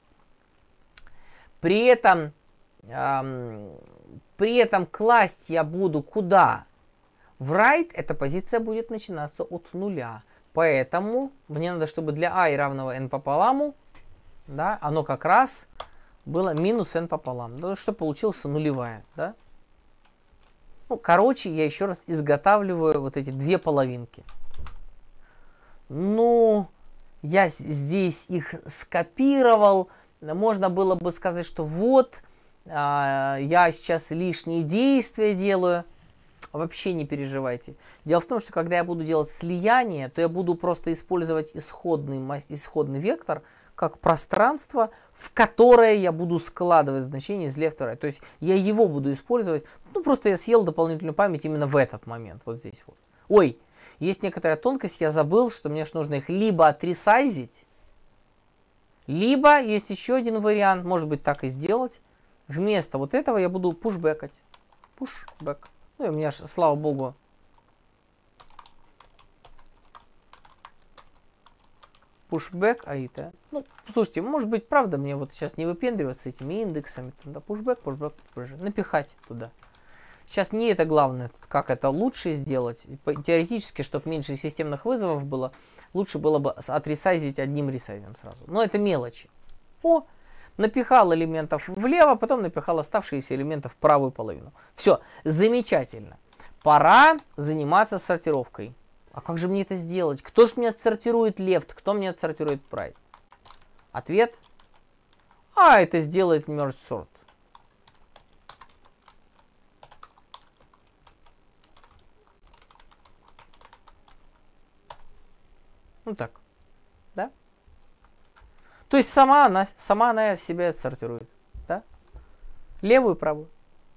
При этом, эм, при этом класть я буду куда? В right эта позиция будет начинаться от нуля. Поэтому мне надо, чтобы для i равного n пополаму, да, оно как раз было минус n пополам. Да, что получилось нулевая. Да? Ну, короче, я еще раз изготавливаю вот эти две половинки. Ну, я здесь их скопировал. Можно было бы сказать, что вот, а, я сейчас лишние действия делаю. Вообще не переживайте. Дело в том, что когда я буду делать слияние, то я буду просто использовать исходный, исходный вектор как пространство, в которое я буду складывать значения из left to right. То есть я его буду использовать. Ну, просто я съел дополнительную память именно в этот момент. Вот здесь вот. Ой, есть некоторая тонкость, я забыл, что мне нужно их либо отресайзить, либо есть еще один вариант, может быть, так и сделать. Вместо вот этого я буду пушбэкать. Пушбэк. Ну и у меня, слава богу, пушбэк аита. Ну, слушайте, может быть, правда, мне вот сейчас не выпендриваться этими индексами. Там, да, пушбэк, пушбэк, пушбэк, напихать туда. Сейчас не это главное, как это лучше сделать. Теоретически, чтобы меньше системных вызовов было, лучше было бы отресайзить одним ресайзом сразу. Но это мелочи. О, напихал элементов влево, потом напихал оставшиеся элементы в правую половину. Все, замечательно. Пора заниматься сортировкой. А как же мне это сделать? Кто же мне отсортирует left, кто мне отсортирует right? Ответ. А, это сделает merge sort. Ну так, да? То есть сама она, сама она себя отсортирует, да? Левую и правую.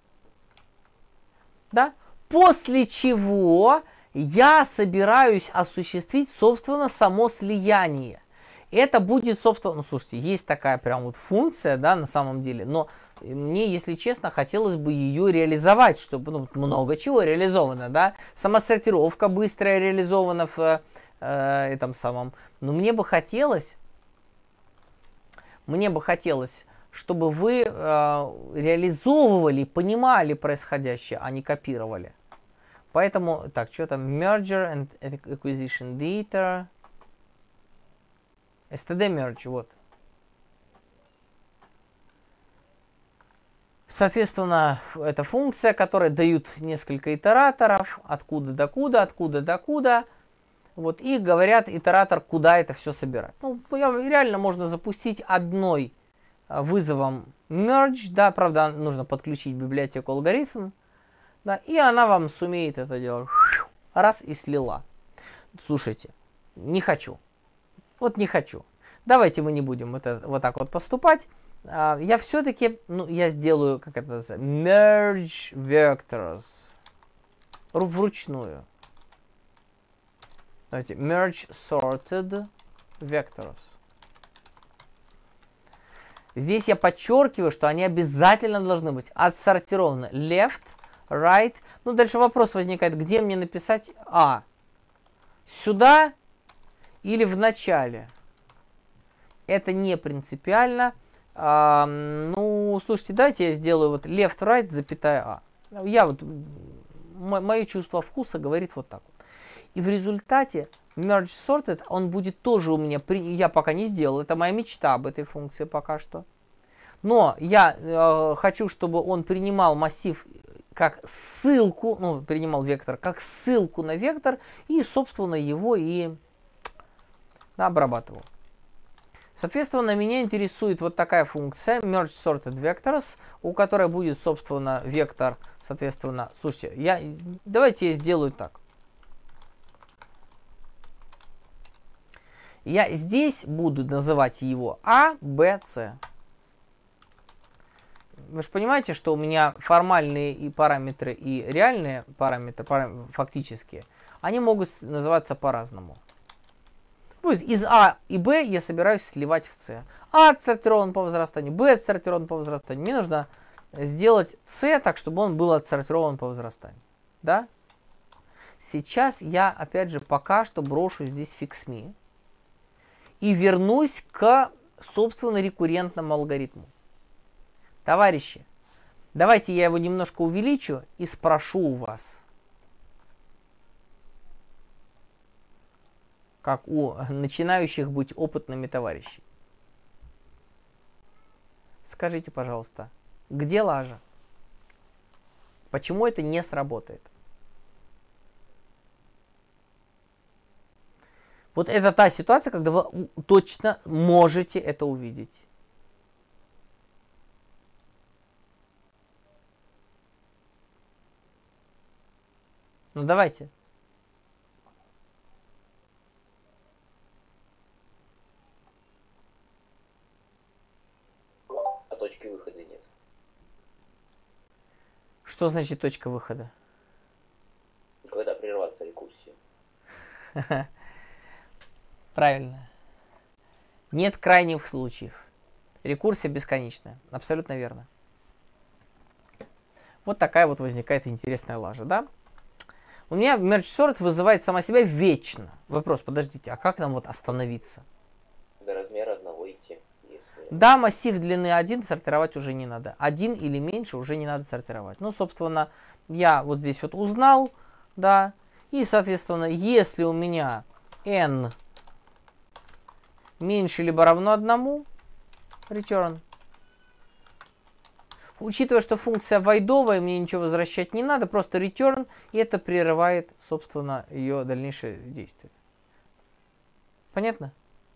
Да? После чего я собираюсь осуществить, собственно, само слияние. Это будет, собственно, ну, слушайте, есть такая прям вот функция, да, на самом деле, но мне, если честно, хотелось бы ее реализовать, чтобы, ну, много чего реализовано, да, самосортировка быстрая реализована в э, этом самом, но мне бы хотелось, мне бы хотелось, чтобы вы э, реализовывали, понимали происходящее, а не копировали. Поэтому, так, что там, merger and acquisition data, эс ти ди merge, вот. Соответственно, это функция, которая дают несколько итераторов, откуда до куда, откуда до куда. Вот, и говорят итератор, куда это все собирать. Ну, реально можно запустить одной вызовом merge, да, правда, нужно подключить библиотеку алгоритм, да, и она вам сумеет это дело раз и слила. Слушайте, не хочу. Вот не хочу. Давайте мы не будем это, вот так вот поступать. Uh, я все-таки, ну, я сделаю, как это называется, merge vectors. Вручную. Давайте, merge sorted vectors. Здесь я подчеркиваю, что они обязательно должны быть отсортированы. Left, right. Ну, дальше вопрос возникает, где мне написать А? Сюда или в начале? Это не принципиально. А, ну, слушайте, давайте я сделаю вот left, right, запятая А. Я вот, мое чувство вкуса говорит вот так вот. И в результате merge sorted, он будет тоже у меня, при, я пока не сделал, это моя мечта об этой функции пока что. Но я э, хочу, чтобы он принимал массив как ссылку, ну, принимал вектор как ссылку на вектор, и, собственно, его и да, обрабатывал. Соответственно, меня интересует вот такая функция merge sorted vectors, у которой будет, собственно, вектор, соответственно, слушайте, я, давайте я сделаю так. Я здесь буду называть его А, Б, С. Вы же понимаете, что у меня формальные и параметры, и реальные параметры, парам, фактические, они могут называться по-разному. Будет из А и Б я собираюсь сливать в С. А отсортирован по возрастанию, Б отсортирован по возрастанию. Мне нужно сделать С так, чтобы он был отсортирован по возрастанию. Да? Сейчас я, опять же, пока что брошу здесь fixme и вернусь к, собственно, рекуррентному алгоритму. Товарищи, давайте я его немножко увеличу и спрошу у вас. Как у начинающих быть опытными товарищей. Скажите, пожалуйста, где лажа? Почему это не сработает? Вот это та ситуация, когда вы точно можете это увидеть. Ну давайте. А точки выхода нет. Что значит точка выхода? Когда прерваться рекурсию. Правильно. Нет крайних случаев. Рекурсия бесконечная. Абсолютно верно. Вот такая вот возникает интересная лажа, да? У меня merge sort вызывает сама себя вечно. Вопрос, подождите, а как нам вот остановиться? До размера одного идти. Если... Да, массив длины один сортировать уже не надо. Один или меньше уже не надо сортировать. Ну, собственно, я вот здесь вот узнал, да. И, соответственно, если у меня n меньше либо равно одному, return. Учитывая, что функция войдовая, мне ничего возвращать не надо, просто return, и это прерывает, собственно, ее дальнейшее действие. Понятно?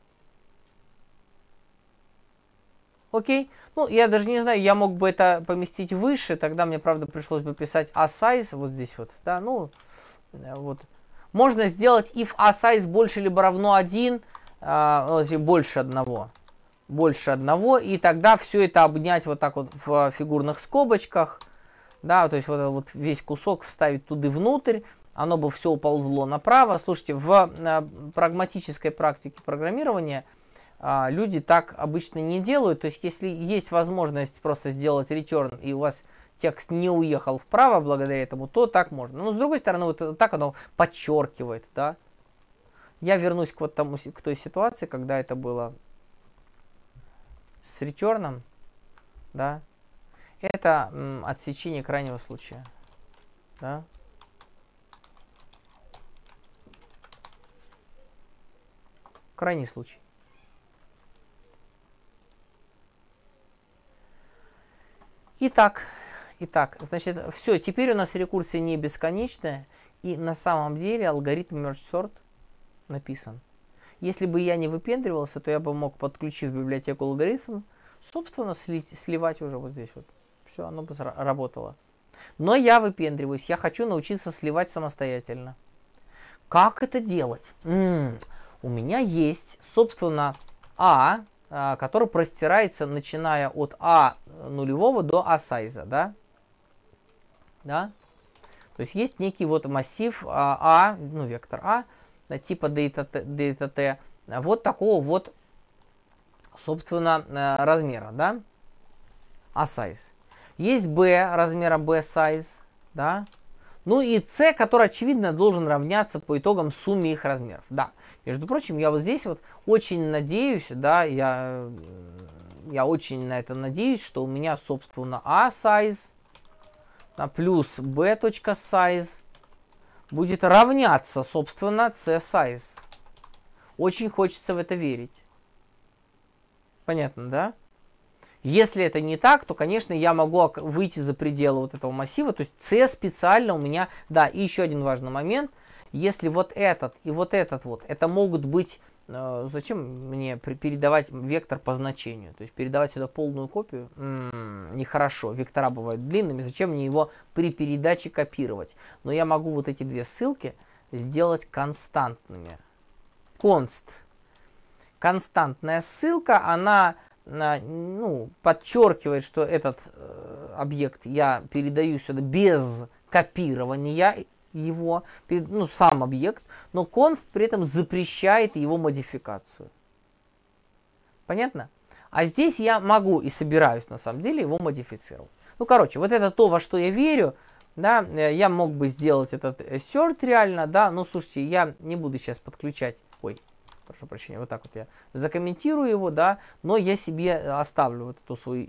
Окей. Ну, я даже не знаю, я мог бы это поместить выше, тогда мне, правда, пришлось бы писать asize, вот здесь вот, да, ну, вот. Можно сделать if asize больше либо равно один, а, больше одного. Больше одного, и тогда все это обнять вот так вот в фигурных скобочках, да, то есть вот, вот весь кусок вставить туда внутрь, оно бы все уползло направо. Слушайте, в э, прагматической практике программирования а, люди так обычно не делают. То есть, если есть возможность просто сделать return, и у вас текст не уехал вправо благодаря этому, то так можно. Но с другой стороны, вот так оно подчеркивает, да. Я вернусь к вот тому, к той ситуации, когда это было с ретерном, да. Это м, отсечение крайнего случая, да. Крайний случай. Итак, итак, значит, все, теперь у нас рекурсия не бесконечная, и на самом деле алгоритм merge sort написан. Если бы я не выпендривался, то я бы мог, подключив библиотеку алгоритм, собственно, слить, сливать уже вот здесь вот. Все, оно бы работало. Но я выпендриваюсь, я хочу научиться сливать самостоятельно. Как это делать? М-м, у меня есть, собственно, А, а, который простирается, начиная от А нулевого до А сайза, да? Да? То есть есть некий вот массив А, а ну, вектор А, да, типа data T, вот такого вот, собственно, размера, да? А size. Есть B размера B size, да? Ну и C, который, очевидно, должен равняться по итогам сумме их размеров. Да, между прочим, я вот здесь вот очень надеюсь, да, я, я очень на это надеюсь, что у меня, собственно, A size, да, плюс B size будет равняться, собственно, C size. Очень хочется в это верить. Понятно, да? Если это не так, то, конечно, я могу выйти за пределы вот этого массива. То есть C специально у меня... Да, и еще один важный момент. Если вот этот и вот этот вот, это могут быть... Э, зачем мне передавать вектор по значению? То есть передавать сюда полную копию? М-м, нехорошо. Вектора бывают длинными. Зачем мне его при передаче копировать? Но я могу вот эти две ссылки сделать константными. Const. Константная ссылка, она... ну, подчеркивает, что этот э, объект я передаю сюда без копирования его, ну, сам объект, но const при этом запрещает его модификацию. Понятно? А здесь я могу и собираюсь, на самом деле, его модифицировать. Ну, короче, вот это то, во что я верю, да, я мог бы сделать этот assert реально, да, но, слушайте, я не буду сейчас подключать, ой, прошу прощения, вот так вот я закомментирую его, да, но я себе оставлю вот эту свою,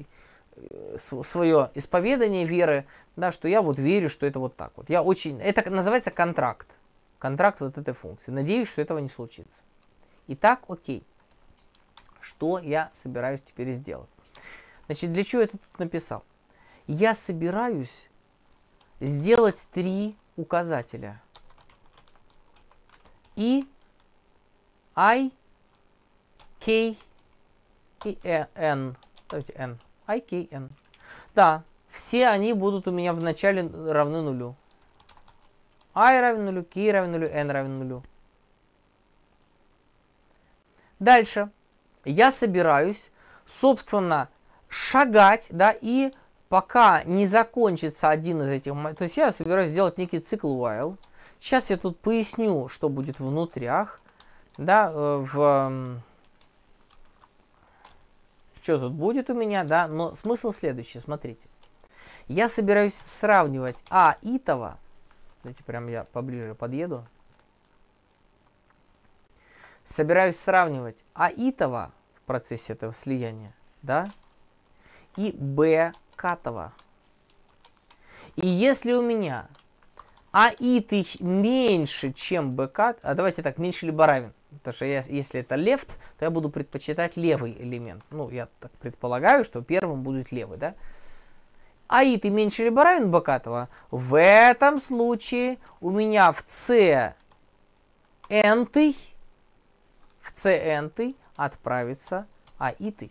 свое исповедание веры, да, что я вот верю, что это вот так вот. Я очень, это называется контракт, контракт вот этой функции. Надеюсь, что этого не случится. Итак, окей, что я собираюсь теперь сделать? Значит, для чего я это тут написал? Я собираюсь сделать три указателя. И I, K и N. Давайте N. I, K, N. Да, все они будут у меня в начале равны нулю. I равен нулю, K равен нулю, N равен нулю. Дальше. Я собираюсь, собственно, шагать, да, и пока не закончится один из этих... То есть я собираюсь сделать некий цикл while. Сейчас я тут поясню, что будет внутрях. Да, в... Что тут будет у меня, да, но смысл следующий, смотрите. Я собираюсь сравнивать А итого, давайте прям я поближе подъеду. Собираюсь сравнивать А итого в процессе этого слияния, да, и Б катого. И если у меня А итый меньше, чем Б кат, а давайте так, меньше либо равен. Потому что я, если это left, то я буду предпочитать левый элемент. Ну, я так предполагаю, что первым будет левый, да? А итый меньше либо равен b катого. В этом случае у меня в c n-тый, в c n-тый отправится А итый.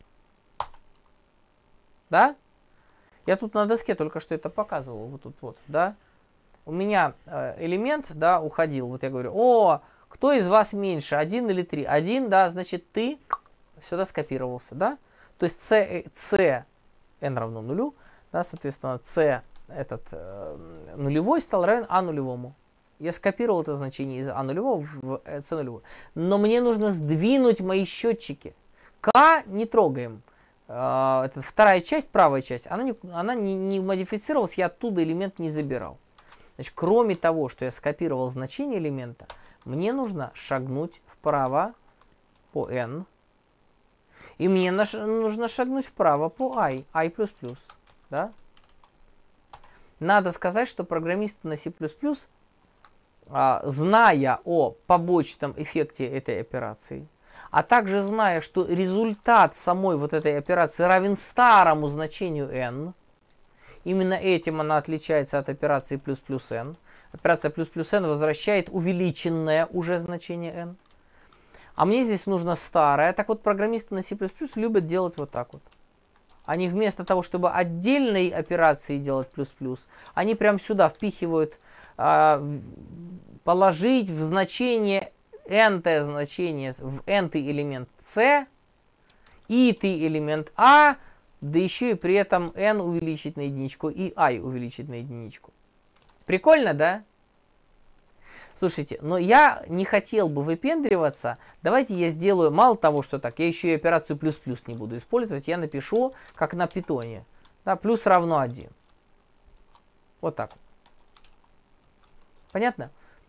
Да? Я тут на доске только что это показывал. Вот тут вот, да? У меня э, элемент, да, уходил. Вот я говорю, о, кто из вас меньше, один или три? Один, да, значит, ты сюда скопировался, да? То есть c, c n равно нулю, да, соответственно, c этот э, нулевой стал равен А нулевому. Я скопировал это значение из а нулевого в c нулевой. Но мне нужно сдвинуть мои счетчики. К не трогаем. Это вторая часть, правая часть, она, не, она не, не модифицировалась, я оттуда элемент не забирал. Значит, кроме того, что я скопировал значение элемента, мне нужно шагнуть вправо по n. И мне наш, нужно шагнуть вправо по i, i++. Да? Надо сказать, что программисты на C++, а, зная о побочном эффекте этой операции, а также зная, что результат самой вот этой операции равен старому значению n, именно этим она отличается от операции плюс плюс n. Операция плюс плюс n возвращает увеличенное уже значение n. А мне здесь нужно старое. Так вот, программисты на C++ любят делать вот так вот. Они вместо того, чтобы отдельной операции делать плюс-плюс, они прям сюда впихивают э, положить в значение n-тое значение, в n-тый элемент c, i-тый элемент a, да еще и при этом n увеличить на единичку и i увеличить на единичку. Прикольно, да? Слушайте, но я не хотел бы выпендриваться. Давайте я сделаю, мало того, что так, я еще и операцию плюс-плюс не буду использовать. Я напишу, как на питоне. Да, плюс равно один. Вот так. Понятно?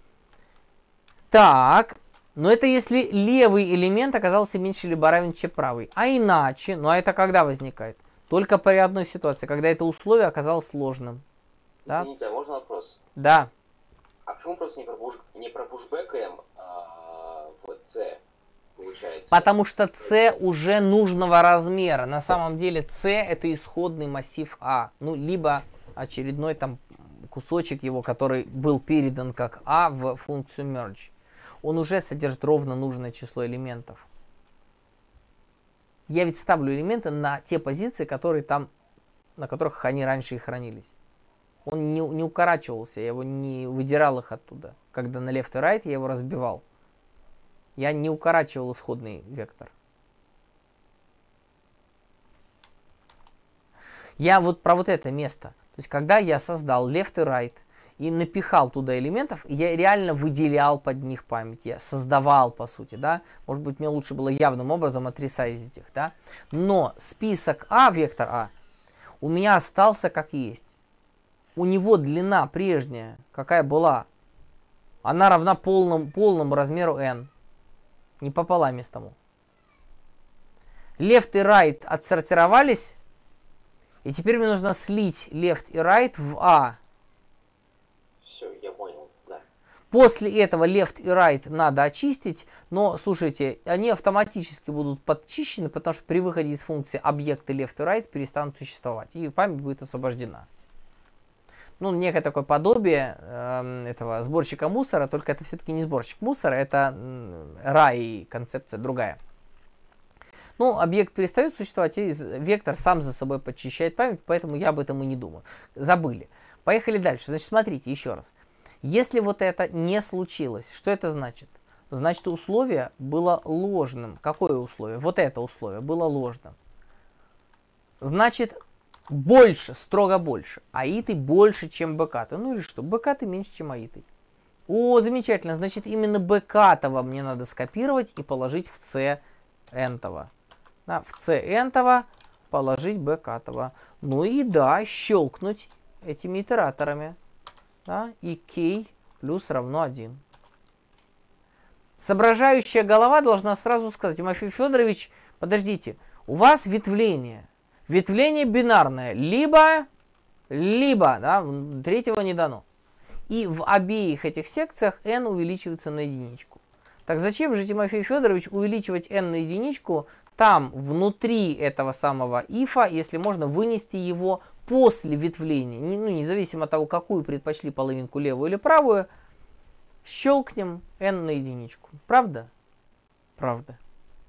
Так, но это если левый элемент оказался меньше либо равен, чем правый. А иначе, ну а это когда возникает? Только при одной ситуации, когда это условие оказалось сложным. Извините, да? А можно вопрос? Да. А почему просто не, пропуш... не пропушбэкаем а, в C, получается? Потому что C уже нужного размера. На самом деле C это исходный массив A. Ну, либо очередной там кусочек его, который был передан как A в функцию merge. Он уже содержит ровно нужное число элементов. Я ведь ставлю элементы на те позиции, которые там, на которых они раньше и хранились. Он не, не укорачивался, я его не выдирал их оттуда. Когда на left и right я его разбивал. Я не укорачивал исходный вектор. Я вот про вот это место. То есть, когда я создал left и right и напихал туда элементов, я реально выделял под них память. Я создавал, по сути, да. Может быть, мне лучше было явным образом отрисайзить их, да. Но список А, вектор А, у меня остался как есть. У него длина прежняя, какая была, она равна полному, полному размеру n. Не пополам с тому. Left и right отсортировались. И теперь мне нужно слить left и right в A. Все, я понял, да. После этого left и right надо очистить. Но, слушайте, они автоматически будут подчищены, потому что при выходе из функции объекты left и right перестанут существовать. И память будет освобождена. Ну, некое такое подобие э, этого сборщика мусора, только это все-таки не сборщик мусора, это э, рай, концепция другая. Ну, объект перестает существовать, и вектор сам за собой подчищает память, поэтому я об этом и не думаю. Забыли. Поехали дальше. Значит, смотрите еще раз. Если вот это не случилось, что это значит? Значит, условие было ложным. Какое условие? Вот это условие было ложным. Значит, больше, строго больше. Аиты больше, чем бэкаты. Ну или что? Бэкаты меньше, чем аиты. О, замечательно. Значит, именно бэкатого мне надо скопировать и положить в c n-того. Да, в c n-того положить бэкатого. Ну и да, щелкнуть этими итераторами. Да, и k плюс равно один. Соображающая голова должна сразу сказать: Тимофей Федорович, подождите, у вас ветвление. Ветвление бинарное. Либо, либо, да, третьего не дано. И в обеих этих секциях n увеличивается на единичку. Так зачем же, Тимофей Федорович, увеличивать n на единичку там, внутри этого самого ифа, если можно вынести его после ветвления? Не, ну, независимо от того, какую предпочли половинку, левую или правую, щелкнем n на единичку. Правда? Правда.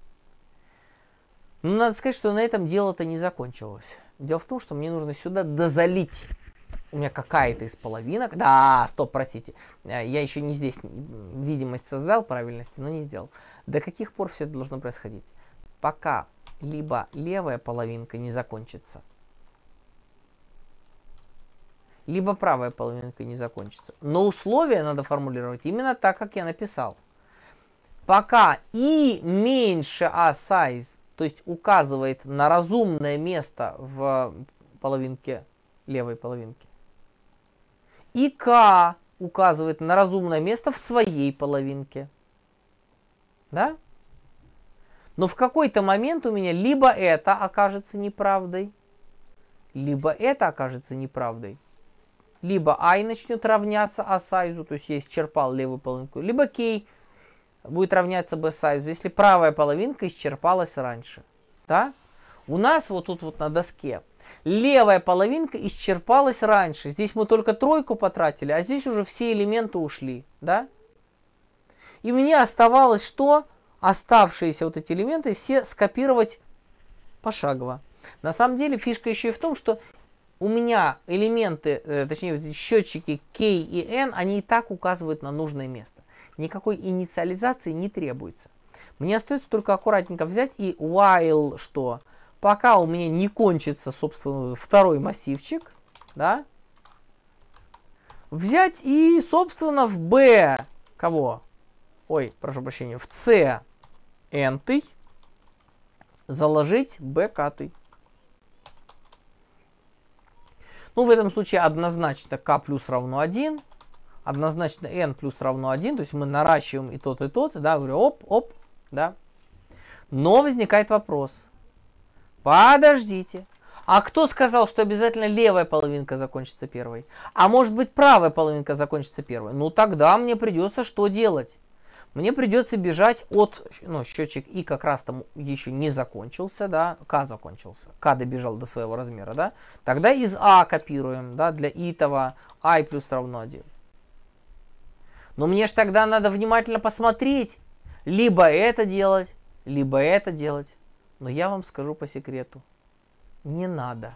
Ну, надо сказать, что на этом дело-то не закончилось. Дело в том, что мне нужно сюда дозалить. У меня какая-то из половинок... Да, стоп, простите. Я еще не здесь видимость создал правильности, но не сделал. До каких пор все это должно происходить? Пока либо левая половинка не закончится, либо правая половинка не закончится. Но условия надо формулировать именно так, как я написал. Пока и меньше a size, то есть указывает на разумное место в половинке, левой половинке, и k указывает на разумное место в своей половинке. Да? Но в какой-то момент у меня либо это окажется неправдой, либо это окажется неправдой. Либо i начнет равняться a size, то есть я исчерпал левую половинку, либо k будет равняться b size, если правая половинка исчерпалась раньше. Да? У нас вот тут вот на доске левая половинка исчерпалась раньше. Здесь мы только тройку потратили, а здесь уже все элементы ушли. Да? И мне оставалось что? Оставшиеся вот эти элементы все скопировать пошагово. На самом деле фишка еще и в том, что у меня элементы, э, точнее счетчики k и n, они и так указывают на нужное место. Никакой инициализации не требуется. Мне остается только аккуратненько взять и while что? Пока у меня не кончится, собственно, второй массивчик, да? Взять и, собственно, в b кого? Ой, прошу прощения, в c n-тый заложить b k-тый. Ну, в этом случае однозначно k плюс равно один, однозначно n плюс равно один, то есть мы наращиваем и тот, и тот, да, говорю, оп, оп, да. Но возникает вопрос, подождите, а кто сказал, что обязательно левая половинка закончится первой? А может быть правая половинка закончится первой? Ну, тогда мне придется что делать? Мне придется бежать от, ну, счетчик и как раз там еще не закончился, да, k закончился, k добежал до своего размера, да, тогда из a копируем, да, для итого i плюс равно один. Но мне же тогда надо внимательно посмотреть, либо это делать, либо это делать. Но я вам скажу по секрету, не надо.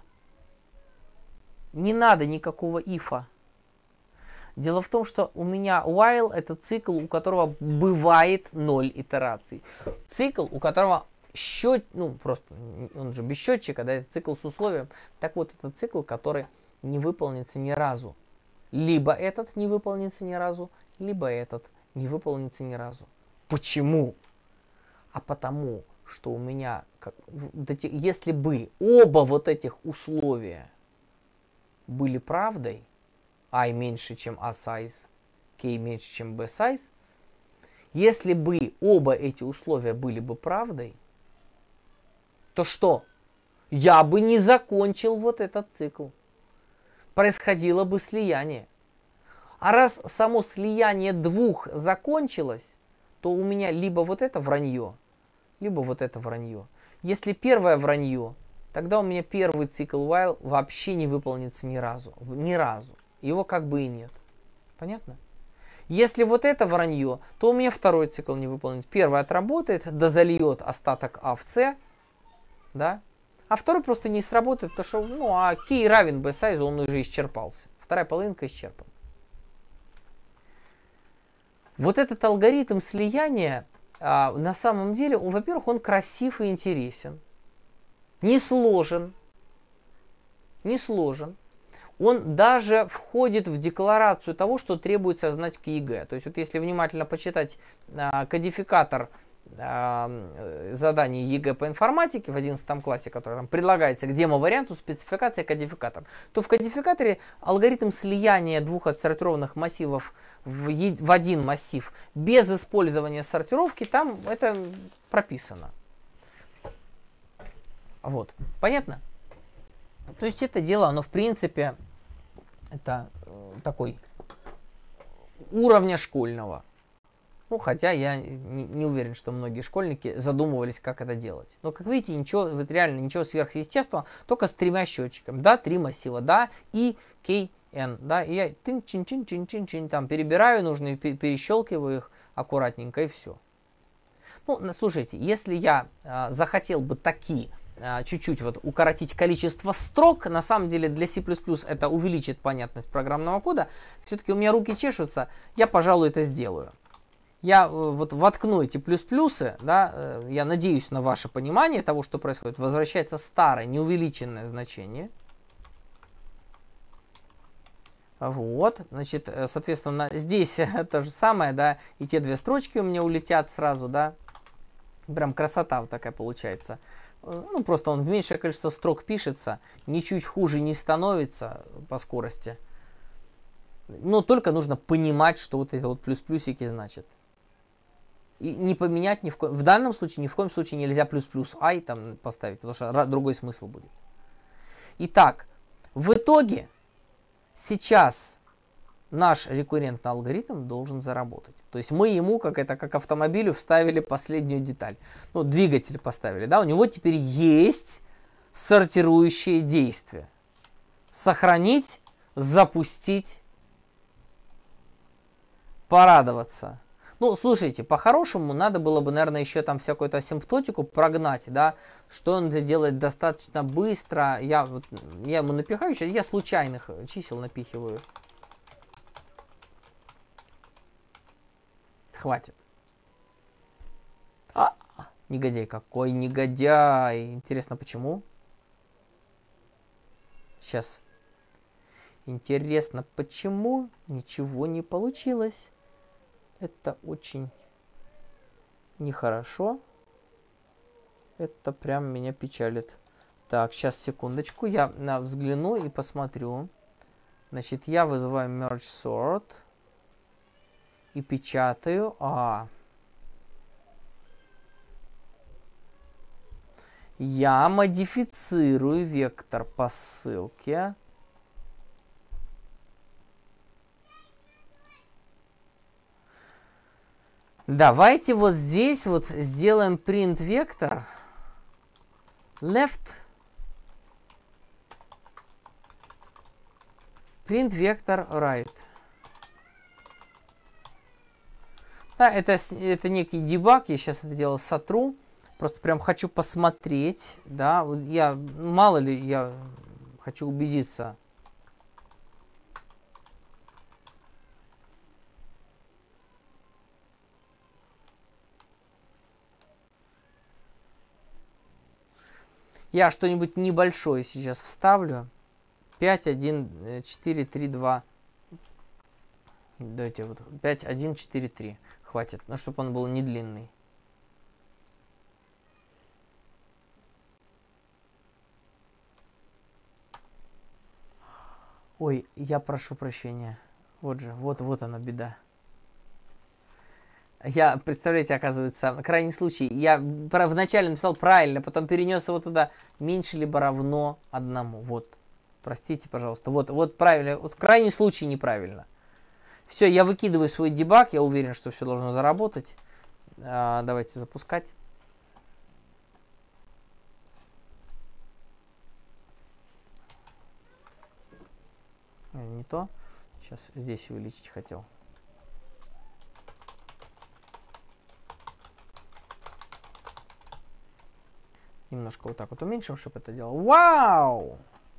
Не надо никакого ифа. Дело в том, что у меня while это цикл, у которого бывает ноль итераций. Цикл, у которого счет, ну просто, он же без счетчика, да, это цикл с условием. Так вот, это цикл, который не выполнится ни разу. Либо этот не выполнится ни разу, либо этот не выполнится ни разу. Почему? А потому, что у меня, как, если бы оба вот этих условия были правдой, i меньше, чем a size, k меньше, чем b size, если бы оба эти условия были бы правдой, то что? Я бы не закончил вот этот цикл. Происходило бы слияние. А раз само слияние двух закончилось, то у меня либо вот это вранье, либо вот это вранье. Если первое вранье, тогда у меня первый цикл while вообще не выполнится ни разу. Ни разу. Его как бы и нет. Понятно? Если вот это вранье, то у меня второй цикл не выполнится. Первый отработает, дозальет остаток А в С, да? А второй просто не сработает, потому что, ну, а k равен b size, он уже исчерпался. Вторая половинка исчерпана. Вот этот алгоритм слияния, а, на самом деле, он, во-первых, он красив и интересен. Не сложен. Не сложен. Он даже входит в декларацию того, что требуется знать к ЕГЭ. То есть, вот если внимательно почитать а, кодификатор а, заданий ЕГЭ по информатике в одиннадцатом классе, который там предлагается к демо-варианту, спецификация, кодификатор, то в кодификаторе алгоритм слияния двух отсортированных массивов в, е- в один массив без использования сортировки, там это прописано. Вот. Понятно? То есть это дело, оно в принципе, это э, такой уровня школьного. Ну, хотя я не, не уверен, что многие школьники задумывались, как это делать. Но, как видите, ничего, вот реально ничего сверхъестественного, только с тремя счетчиками. Да, три массива, да, и k, n, да, и я тын, чин, чин, чин, чин, чин, там перебираю нужные, перещелкиваю их аккуратненько и все. Ну, слушайте, если я э, захотел бы такие чуть-чуть вот укоротить количество строк, на самом деле для C++ это увеличит понятность программного кода. Все-таки у меня руки чешутся, я, пожалуй, это сделаю. Я вот воткну эти плюс-плюсы, да, я надеюсь на ваше понимание того, что происходит. Возвращается старое, неувеличенное значение. Вот, значит, соответственно, здесь то же самое, да, и те две строчки у меня улетят сразу, да. Прям красота вот такая получается. Ну, просто он в меньшее количество строк пишется, ничуть хуже не становится по скорости. Но только нужно понимать, что вот эти вот плюс-плюсики значат. И не поменять ни в коем... В данном случае ни в коем случае нельзя плюс-плюс ай там поставить, потому что другой смысл будет. Итак, в итоге сейчас наш рекуррентный алгоритм должен заработать. То есть мы ему, как это, как автомобилю, вставили последнюю деталь. Ну, двигатель поставили, да, у него теперь есть сортирующее действие. Сохранить, запустить, порадоваться. Ну, слушайте, по-хорошему надо было бы, наверное, еще там всякую эту асимптотику прогнать, да, что он это делает достаточно быстро. Я, вот, я ему напихаю, сейчас я случайных чисел напихиваю. Хватит. А, негодяй, какой негодяй. Интересно, почему? Сейчас. Интересно, почему ничего не получилось? Это очень нехорошо. Это прям меня печалит. Так, сейчас, секундочку. Я на, взгляну и посмотрю. Значит, я вызываю merge sort. И печатаю. А. Я модифицирую вектор по ссылке. Давайте вот здесь вот сделаем print вектор left, print вектор right. Да, это, это некий дебаг, я сейчас это дело сотру, просто прям хочу посмотреть, да, я, мало ли, я хочу убедиться. Я что-нибудь небольшое сейчас вставлю. пять, один, четыре, три, два. Давайте вот пять, один, четыре, три. Хватит. Ну, чтобы он был не длинный. Ой, я прошу прощения. Вот же, вот, вот она беда. Я, представляете, оказывается, на крайний случай, я вначале написал правильно, потом перенес его туда меньше либо равно одному. Вот, простите, пожалуйста. Вот, вот правильно, вот крайний случай неправильно. Все, я выкидываю свой дебаг, я уверен, что все должно заработать. А, давайте запускать. Не то. Сейчас здесь увеличить хотел. Немножко вот так вот уменьшим, чтобы это делал. Вау!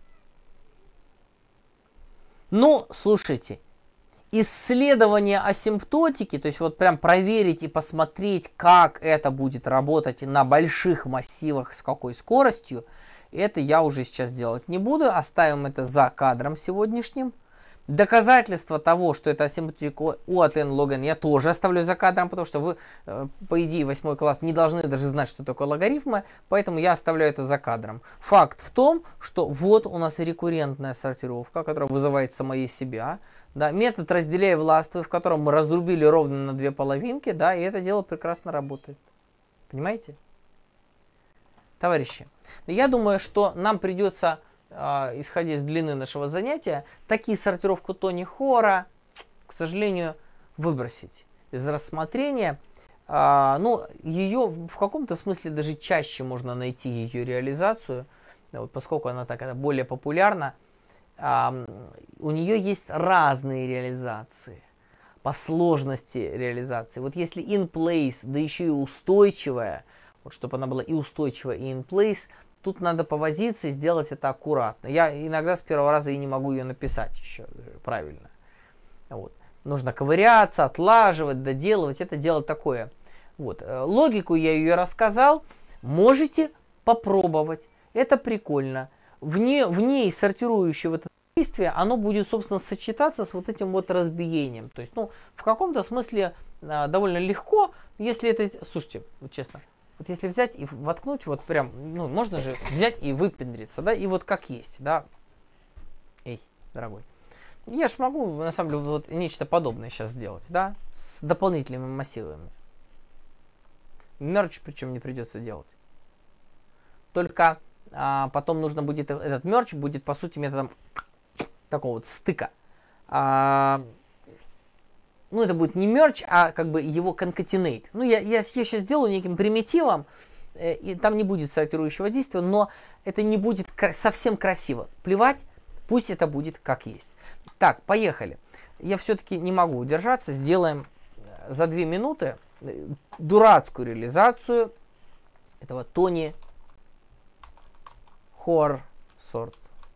Ну, слушайте, исследование асимптотики, то есть вот прям проверить и посмотреть, как это будет работать на больших массивах, с какой скоростью, это я уже сейчас делать не буду. Оставим это за кадром сегодняшним. Доказательство того, что это асимптотика у от n log n, я тоже оставлю за кадром, потому что вы, по идее, восьмой класс не должны даже знать, что такое логарифмы, поэтому я оставляю это за кадром. Факт в том, что вот у нас рекуррентная сортировка, которая вызывает самой себя. Да, метод разделяй властвуй, в котором мы разрубили ровно на две половинки, да, и это дело прекрасно работает. Понимаете? Товарищи, я думаю, что нам придется, исходя из длины нашего занятия, такие сортировку Тони Хоара, к сожалению, выбросить из рассмотрения. А, ну, ее в каком-то смысле даже чаще можно найти ее реализацию, вот, поскольку она такая более популярна. А, у нее есть разные реализации по сложности реализации. Вот если in place, да еще и устойчивая, вот, чтобы она была и устойчивая, и in place, тут надо повозиться и сделать это аккуратно. Я иногда с первого раза и не могу ее написать еще правильно. Вот. Нужно ковыряться, отлаживать, доделывать. Это дело такое. Вот. Логику я ее рассказал. Можете попробовать. Это прикольно. В ней, в ней сортирующий вот действие, оно будет, собственно, сочетаться с вот этим вот разбиением. То есть, ну, в каком-то смысле а, довольно легко, если это... Слушайте, вот честно, вот если взять и воткнуть, вот прям, ну, можно же взять и выпендриться, да, и вот как есть, да. Эй, дорогой. Я ж могу, на самом деле, вот нечто подобное сейчас сделать, да, с дополнительными массивами. Мерч причем не придется делать. Только а, потом нужно будет, этот мерч будет, по сути, методом такого вот стыка. А, ну, это будет не мерч, а как бы его concatenate. Ну, я, я, я сейчас сделаю неким примитивом, э, и там не будет сортирующего действия, но это не будет кра- совсем красиво. Плевать, пусть это будет как есть. Так, поехали. Я все-таки не могу удержаться, сделаем за две минуты дурацкую реализацию этого Тони Хор сорт.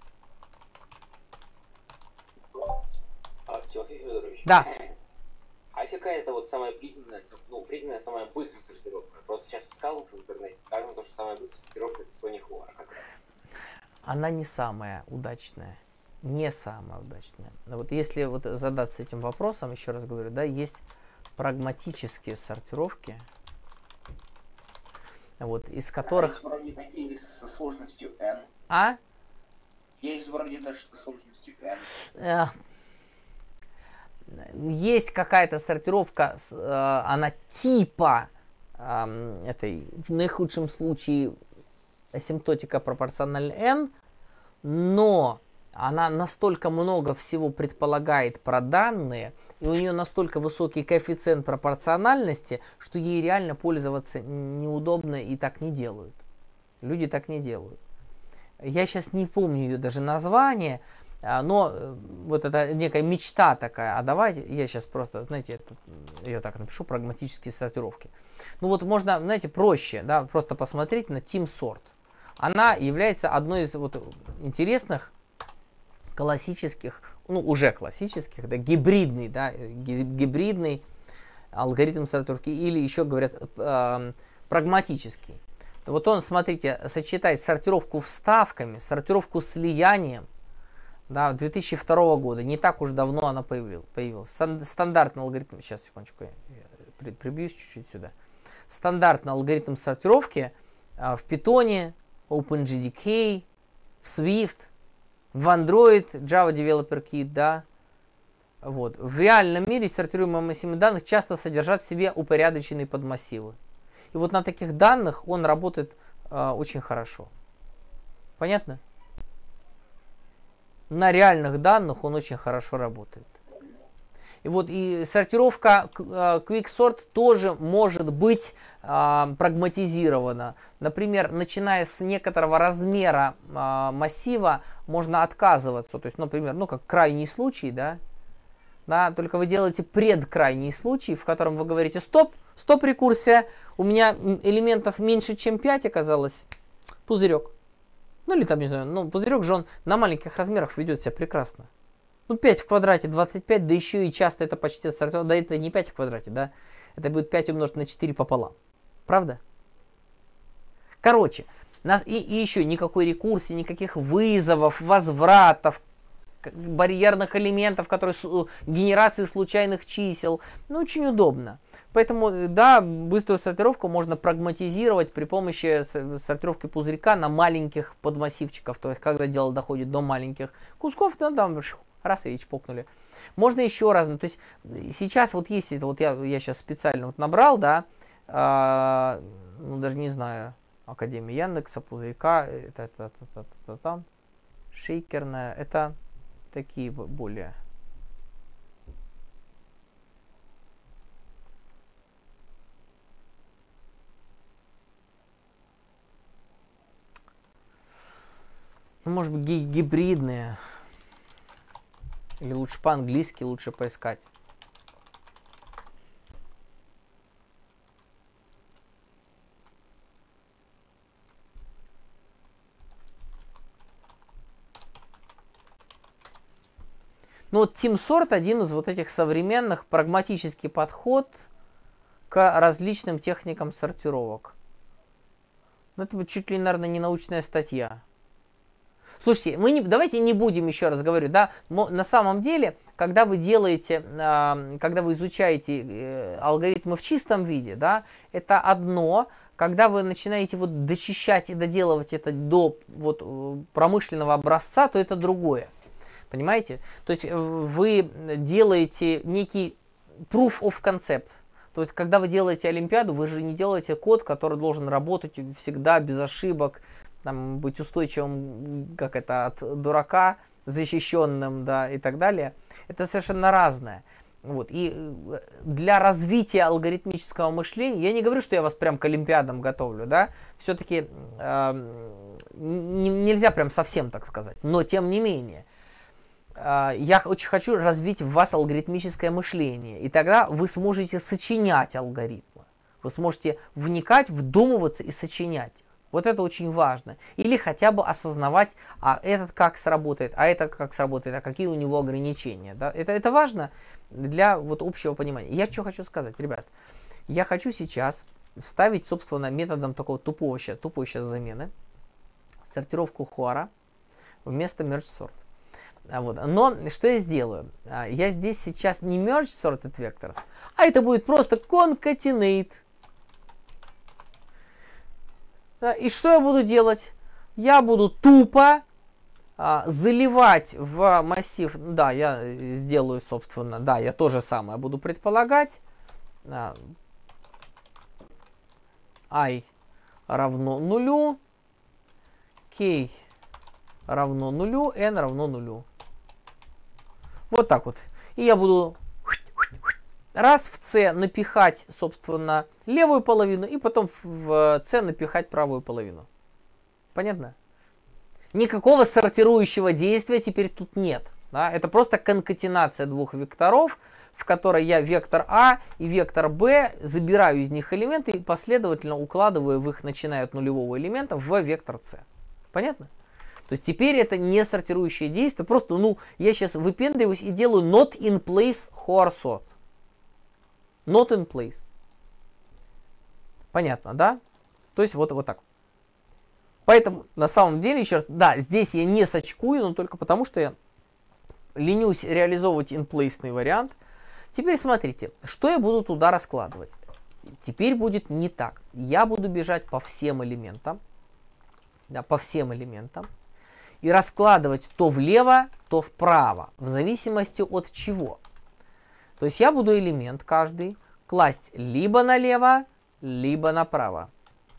А, Тимофей Федорович. Да. А если какая-то вот самая признанная, ну, признанная самая быстрая сортировка? Просто сейчас искал в интернете, так то, что самая быстрая сортировка это Тони Хор. Она не самая удачная. Не самая удачная. Вот если вот задаться этим вопросом, еще раз говорю, да, есть прагматические сортировки, вот, из которых... Есть вроде такие со сложностью n. А? Есть вроде даже со сложностью n. Э, есть какая-то сортировка, с, э, она типа э, этой, в наихудшем случае, асимптотика пропорциональна n, но она настолько много всего предполагает про данные, и у нее настолько высокий коэффициент пропорциональности, что ей реально пользоваться неудобно и так не делают. Люди так не делают. Я сейчас не помню ее даже название, но вот это некая мечта такая. А давайте, я сейчас просто, знаете, это, я так напишу, прагматические сортировки. Ну вот можно, знаете, проще, да, просто посмотреть на TeamSort. Она является одной из вот интересных классических, ну уже классических, да, гибридный, да, гибридный алгоритм сортировки, или еще говорят э, прагматический. Вот он, смотрите, сочетает сортировку вставками, сортировку слиянием, да, две тысячи второго года, не так уж давно она появилась. Стандартный алгоритм, сейчас, секундочку, я прибьюсь чуть-чуть сюда. Стандартный алгоритм сортировки э, в Python, OpenJDK, в Swift, в Android, Java Developer Kit, да. Вот. В реальном мире сортируемые массивы данных часто содержат в себе упорядоченные подмассивы. И вот на таких данных он работает э, очень хорошо. Понятно? На реальных данных он очень хорошо работает. И вот и сортировка QuickSort тоже может быть э, прагматизирована. Например, начиная с некоторого размера э, массива можно отказываться. То есть, например, ну как крайний случай, да, да, только вы делаете предкрайний случай, в котором вы говорите: стоп, стоп, рекурсия, у меня элементов меньше, чем пять оказалось, пузырек. Ну или там, не знаю, ну пузырек же он на маленьких размерах ведет себя прекрасно. Ну, пять в квадрате, двадцать пять, да еще и часто это почти сортировка. Да это не пять в квадрате, да. Это будет пять умножить на четыре пополам. Правда? Короче, нас и, и еще никакой рекурсии, никаких вызовов, возвратов, барьерных элементов, которые генерации случайных чисел. Ну, очень удобно. Поэтому, да, быструю сортировку можно прагматизировать при помощи сортировки пузырька на маленьких подмассивчиков. То есть, когда дело доходит до маленьких кусков, то там раз и чпокнули. Можно еще раз. То есть, сейчас вот есть это, вот я, я сейчас специально вот набрал, да, э, ну, даже не знаю, Академия Яндекса, пузырька, это, это, это, это, это там, шейкерная, это такие более... Ну, может быть, гибридные. Или лучше по-английски, лучше поискать. Ну вот TeamSort один из вот этих современных, прагматический подход к различным техникам сортировок. Ну это чуть ли, наверное, не научная статья. Слушайте, мы не, давайте не будем, еще раз говорю, да, на самом деле, когда вы делаете, э, когда вы изучаете э, алгоритмы в чистом виде, да, это одно, когда вы начинаете вот дочищать и доделывать это до вот промышленного образца, то это другое, понимаете? То есть вы делаете некий proof of concept. То есть, когда вы делаете олимпиаду, вы же не делаете код, который должен работать всегда без ошибок, там, быть устойчивым, как это, от дурака, защищенным, да, и так далее. Это совершенно разное. Вот. И для развития алгоритмического мышления, я не говорю, что я вас прям к олимпиадам готовлю, да, все-таки э, нельзя прям совсем так сказать, но тем не менее, э, я очень хочу развить в вас алгоритмическое мышление, и тогда вы сможете сочинять алгоритмы, вы сможете вникать, вдумываться и сочинять. Вот это очень важно. Или хотя бы осознавать, а этот как сработает, а это как сработает, а какие у него ограничения. Да? Это, это важно для вот общего понимания. Я что хочу сказать, ребят. Я хочу сейчас вставить, собственно, методом такого тупого сейчас, тупой сейчас замены сортировку Хуара вместо merge sort. Вот. Но что я сделаю? Я здесь сейчас не merge sorted vectors, а это будет просто concatenate. И что я буду делать? Я буду тупо а, заливать в массив. Да, я сделаю, собственно, да, я то же самое буду предполагать. А, I равно нулю, K равно нулю, N равно нулю. Вот так вот. И я буду раз в C напихать, собственно, левую половину, и потом в C напихать правую половину. Понятно? Никакого сортирующего действия теперь тут нет. Да? Это просто конкатенация двух векторов, в которой я вектор А и вектор Б забираю из них элементы и последовательно укладываю в их, начиная от нулевого элемента, в вектор С. Понятно? То есть теперь это не сортирующее действие, просто, ну, я сейчас выпендриваюсь и делаю not in place Хуар sort. Not in place. Понятно, да? То есть вот, вот так. Поэтому, на самом деле, еще раз, да, здесь я не сочкую, но только потому, что я ленюсь реализовывать in-place вариант. Теперь смотрите, что я буду туда раскладывать. Теперь будет не так. Я буду бежать по всем элементам. Да, по всем элементам. И раскладывать то влево, то вправо. В зависимости от чего. То есть я буду элемент каждый класть либо налево, либо направо.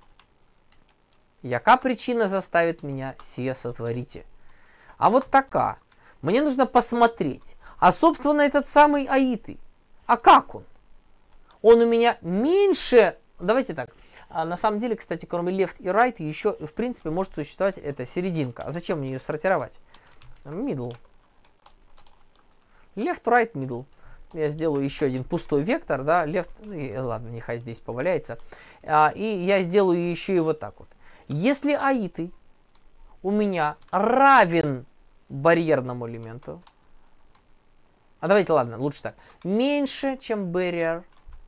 Яка причина заставит меня сие сотворите? А вот такая. Мне нужно посмотреть. А собственно этот самый аиты. А как он? Он у меня меньше... Давайте так. А на самом деле, кстати, кроме left и right, еще в принципе может существовать эта серединка. А зачем мне ее сортировать? Middle. Left, right, middle. Я сделаю еще один пустой вектор, да, left, и, ладно, нехай здесь поваляется. А, и я сделаю еще и вот так вот. Если аиты у меня равен барьерному элементу, а давайте, ладно, лучше так, меньше, чем barrier,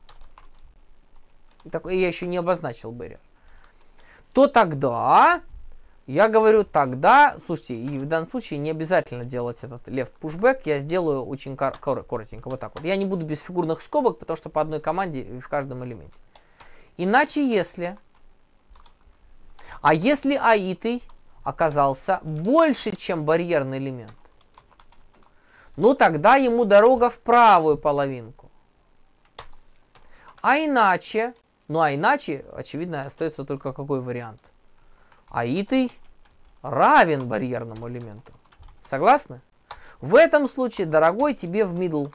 так, я еще не обозначил barrier, то тогда... Я говорю тогда, слушайте, и в данном случае не обязательно делать этот left pushback, я сделаю очень кор кор коротенько, вот так вот. Я не буду без фигурных скобок, потому что по одной команде в каждом элементе. Иначе если, а если аитый оказался больше, чем барьерный элемент, ну тогда ему дорога в правую половинку. А иначе, ну а иначе, очевидно, остается только какой вариант? Аитый равен барьерному элементу. Согласны? В этом случае, дорогой, тебе в middle.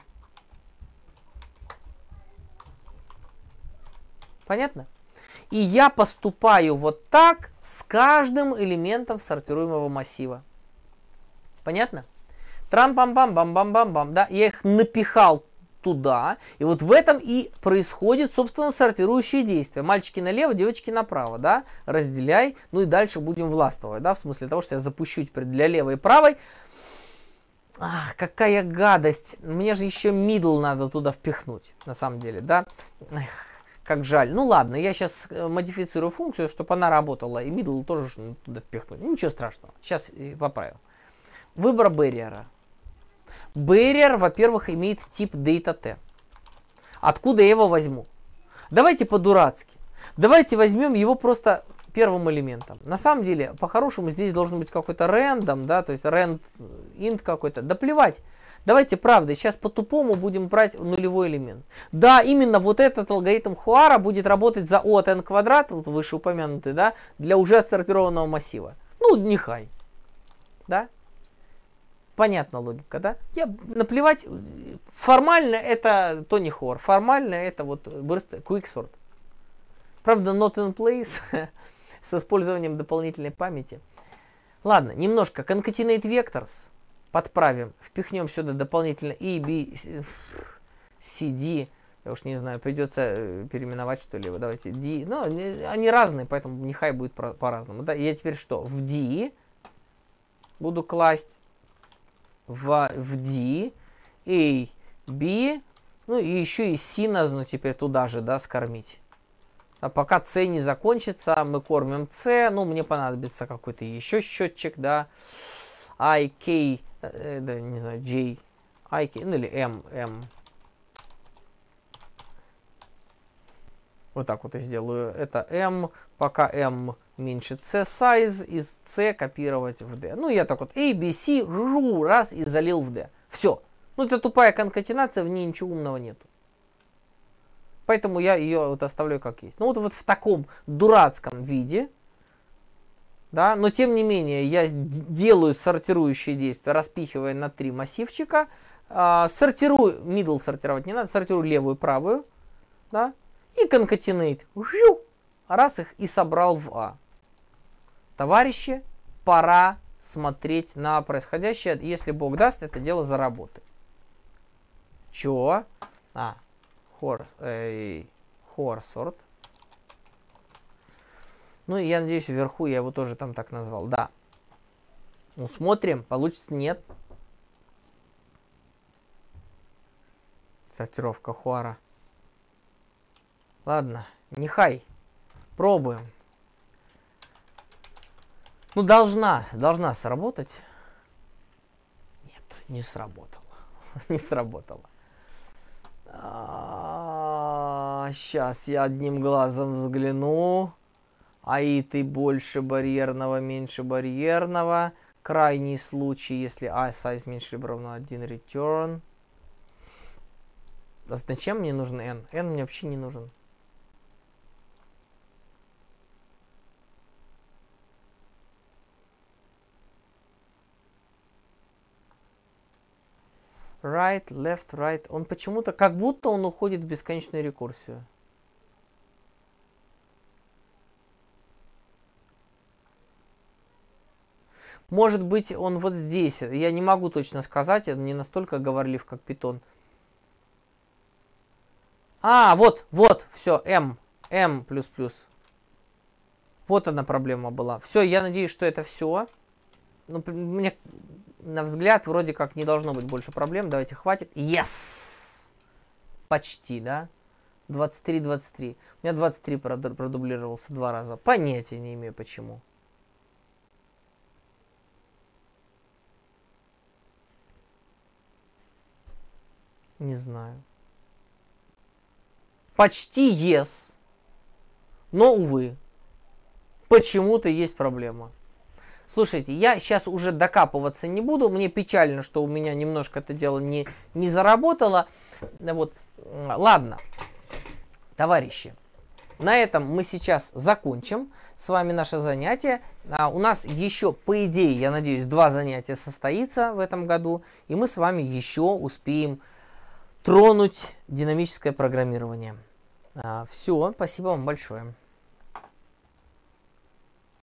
Понятно? И я поступаю вот так с каждым элементом сортируемого массива. Понятно? Трам-пам-пам-бам-бам-бам-бам. Да? Я их напихал туда. И вот в этом и происходит, собственно, сортирующее действие. Мальчики налево, девочки направо, да, разделяй, ну и дальше будем властвовать, да, в смысле того, что я запущу теперь для левой и правой. Ах, какая гадость, мне же еще middle надо туда впихнуть, на самом деле, да. Эх, Как жаль. Ну ладно, я сейчас модифицирую функцию, чтобы она работала. И middle тоже туда впихнуть. Ничего страшного. Сейчас поправим. Выбор барьера. Barrier, во-первых, имеет тип DataT. Откуда я его возьму? Давайте по-дурацки. Давайте возьмем его просто первым элементом. На самом деле, по-хорошему, здесь должен быть какой-то рандом, да, то есть rand int какой-то. Да плевать. Давайте, правда, сейчас по-тупому будем брать нулевой элемент. Да, именно вот этот алгоритм Хуара будет работать за O от n квадрат, вот вышеупомянутый, да, для уже отсортированного массива. Ну, нехай. Да? Понятна логика, да? Я наплевать. Формально это Тони Хор. Формально это вот burst quicksort. Правда, not in place с использованием дополнительной памяти. Ладно, немножко concatenate vectors подправим. Впихнем сюда дополнительно A, B, C, D. Я уж не знаю, придется переименовать что ли. Давайте D. Ну, они разные, поэтому нехай будет по-разному. Да? Я теперь что? В D буду класть в, в D, A, B, ну и еще и C нужно теперь туда же, да, скормить. А пока C не закончится, мы кормим C, ну мне понадобится какой-то еще счетчик, да, I, K, э, да, не знаю, J, I, K, ну или M, M. Вот так вот я сделаю. Это M, пока M меньше C size, из C копировать в D. Ну, я так вот A, B, C, ру, раз и залил в D. Все. Ну, это тупая конкатенация, в ней ничего умного нету. Поэтому я ее вот оставляю как есть. Ну, вот, вот в таком дурацком виде, да, но тем не менее, я делаю сортирующие действия, распихивая на три массивчика. Э, сортирую, middle сортировать не надо, сортирую левую и правую, да. И concatenate. Раз их и собрал в А. Товарищи, пора смотреть на происходящее. Если Бог даст, это дело заработает. Чё? А. Horse. Эй, Horsort. Ну, и я надеюсь, вверху я его тоже там так назвал. Да. Ну, смотрим. Получится нет. Сортировка Хуара. Ладно, нехай. Пробуем. Ну, должна, должна сработать. Нет, не сработало. Не сработало. Сейчас я одним глазом взгляну. ай ты больше барьерного, меньше барьерного. Крайний случай, если I size меньше либо равно один return. А зачем мне нужен n? n мне вообще не нужен. Right, left, right. Он почему-то, как будто он уходит в бесконечную рекурсию. Может быть, он вот здесь. Я не могу точно сказать, он не настолько говорлив, как Python. А, вот, вот, все, M. M плюс плюс. Вот одна проблема была. Все, я надеюсь, что это все. Ну, мне, на взгляд, вроде как не должно быть больше проблем. Давайте, хватит. Yes! Почти, да? двадцать три, двадцать три. У меня двадцать три продублировался два раза. Понятия не имею, почему. Не знаю. Почти yes. Но, увы. Почему-то есть проблема. Слушайте, я сейчас уже докапываться не буду. Мне печально, что у меня немножко это дело не, не заработало. Вот. Ладно. Товарищи. На этом мы сейчас закончим с вами наше занятие. А, у нас еще, по идее, я надеюсь, два занятия состоится в этом году. И мы с вами еще успеем тронуть динамическое программирование. А, все, спасибо вам большое.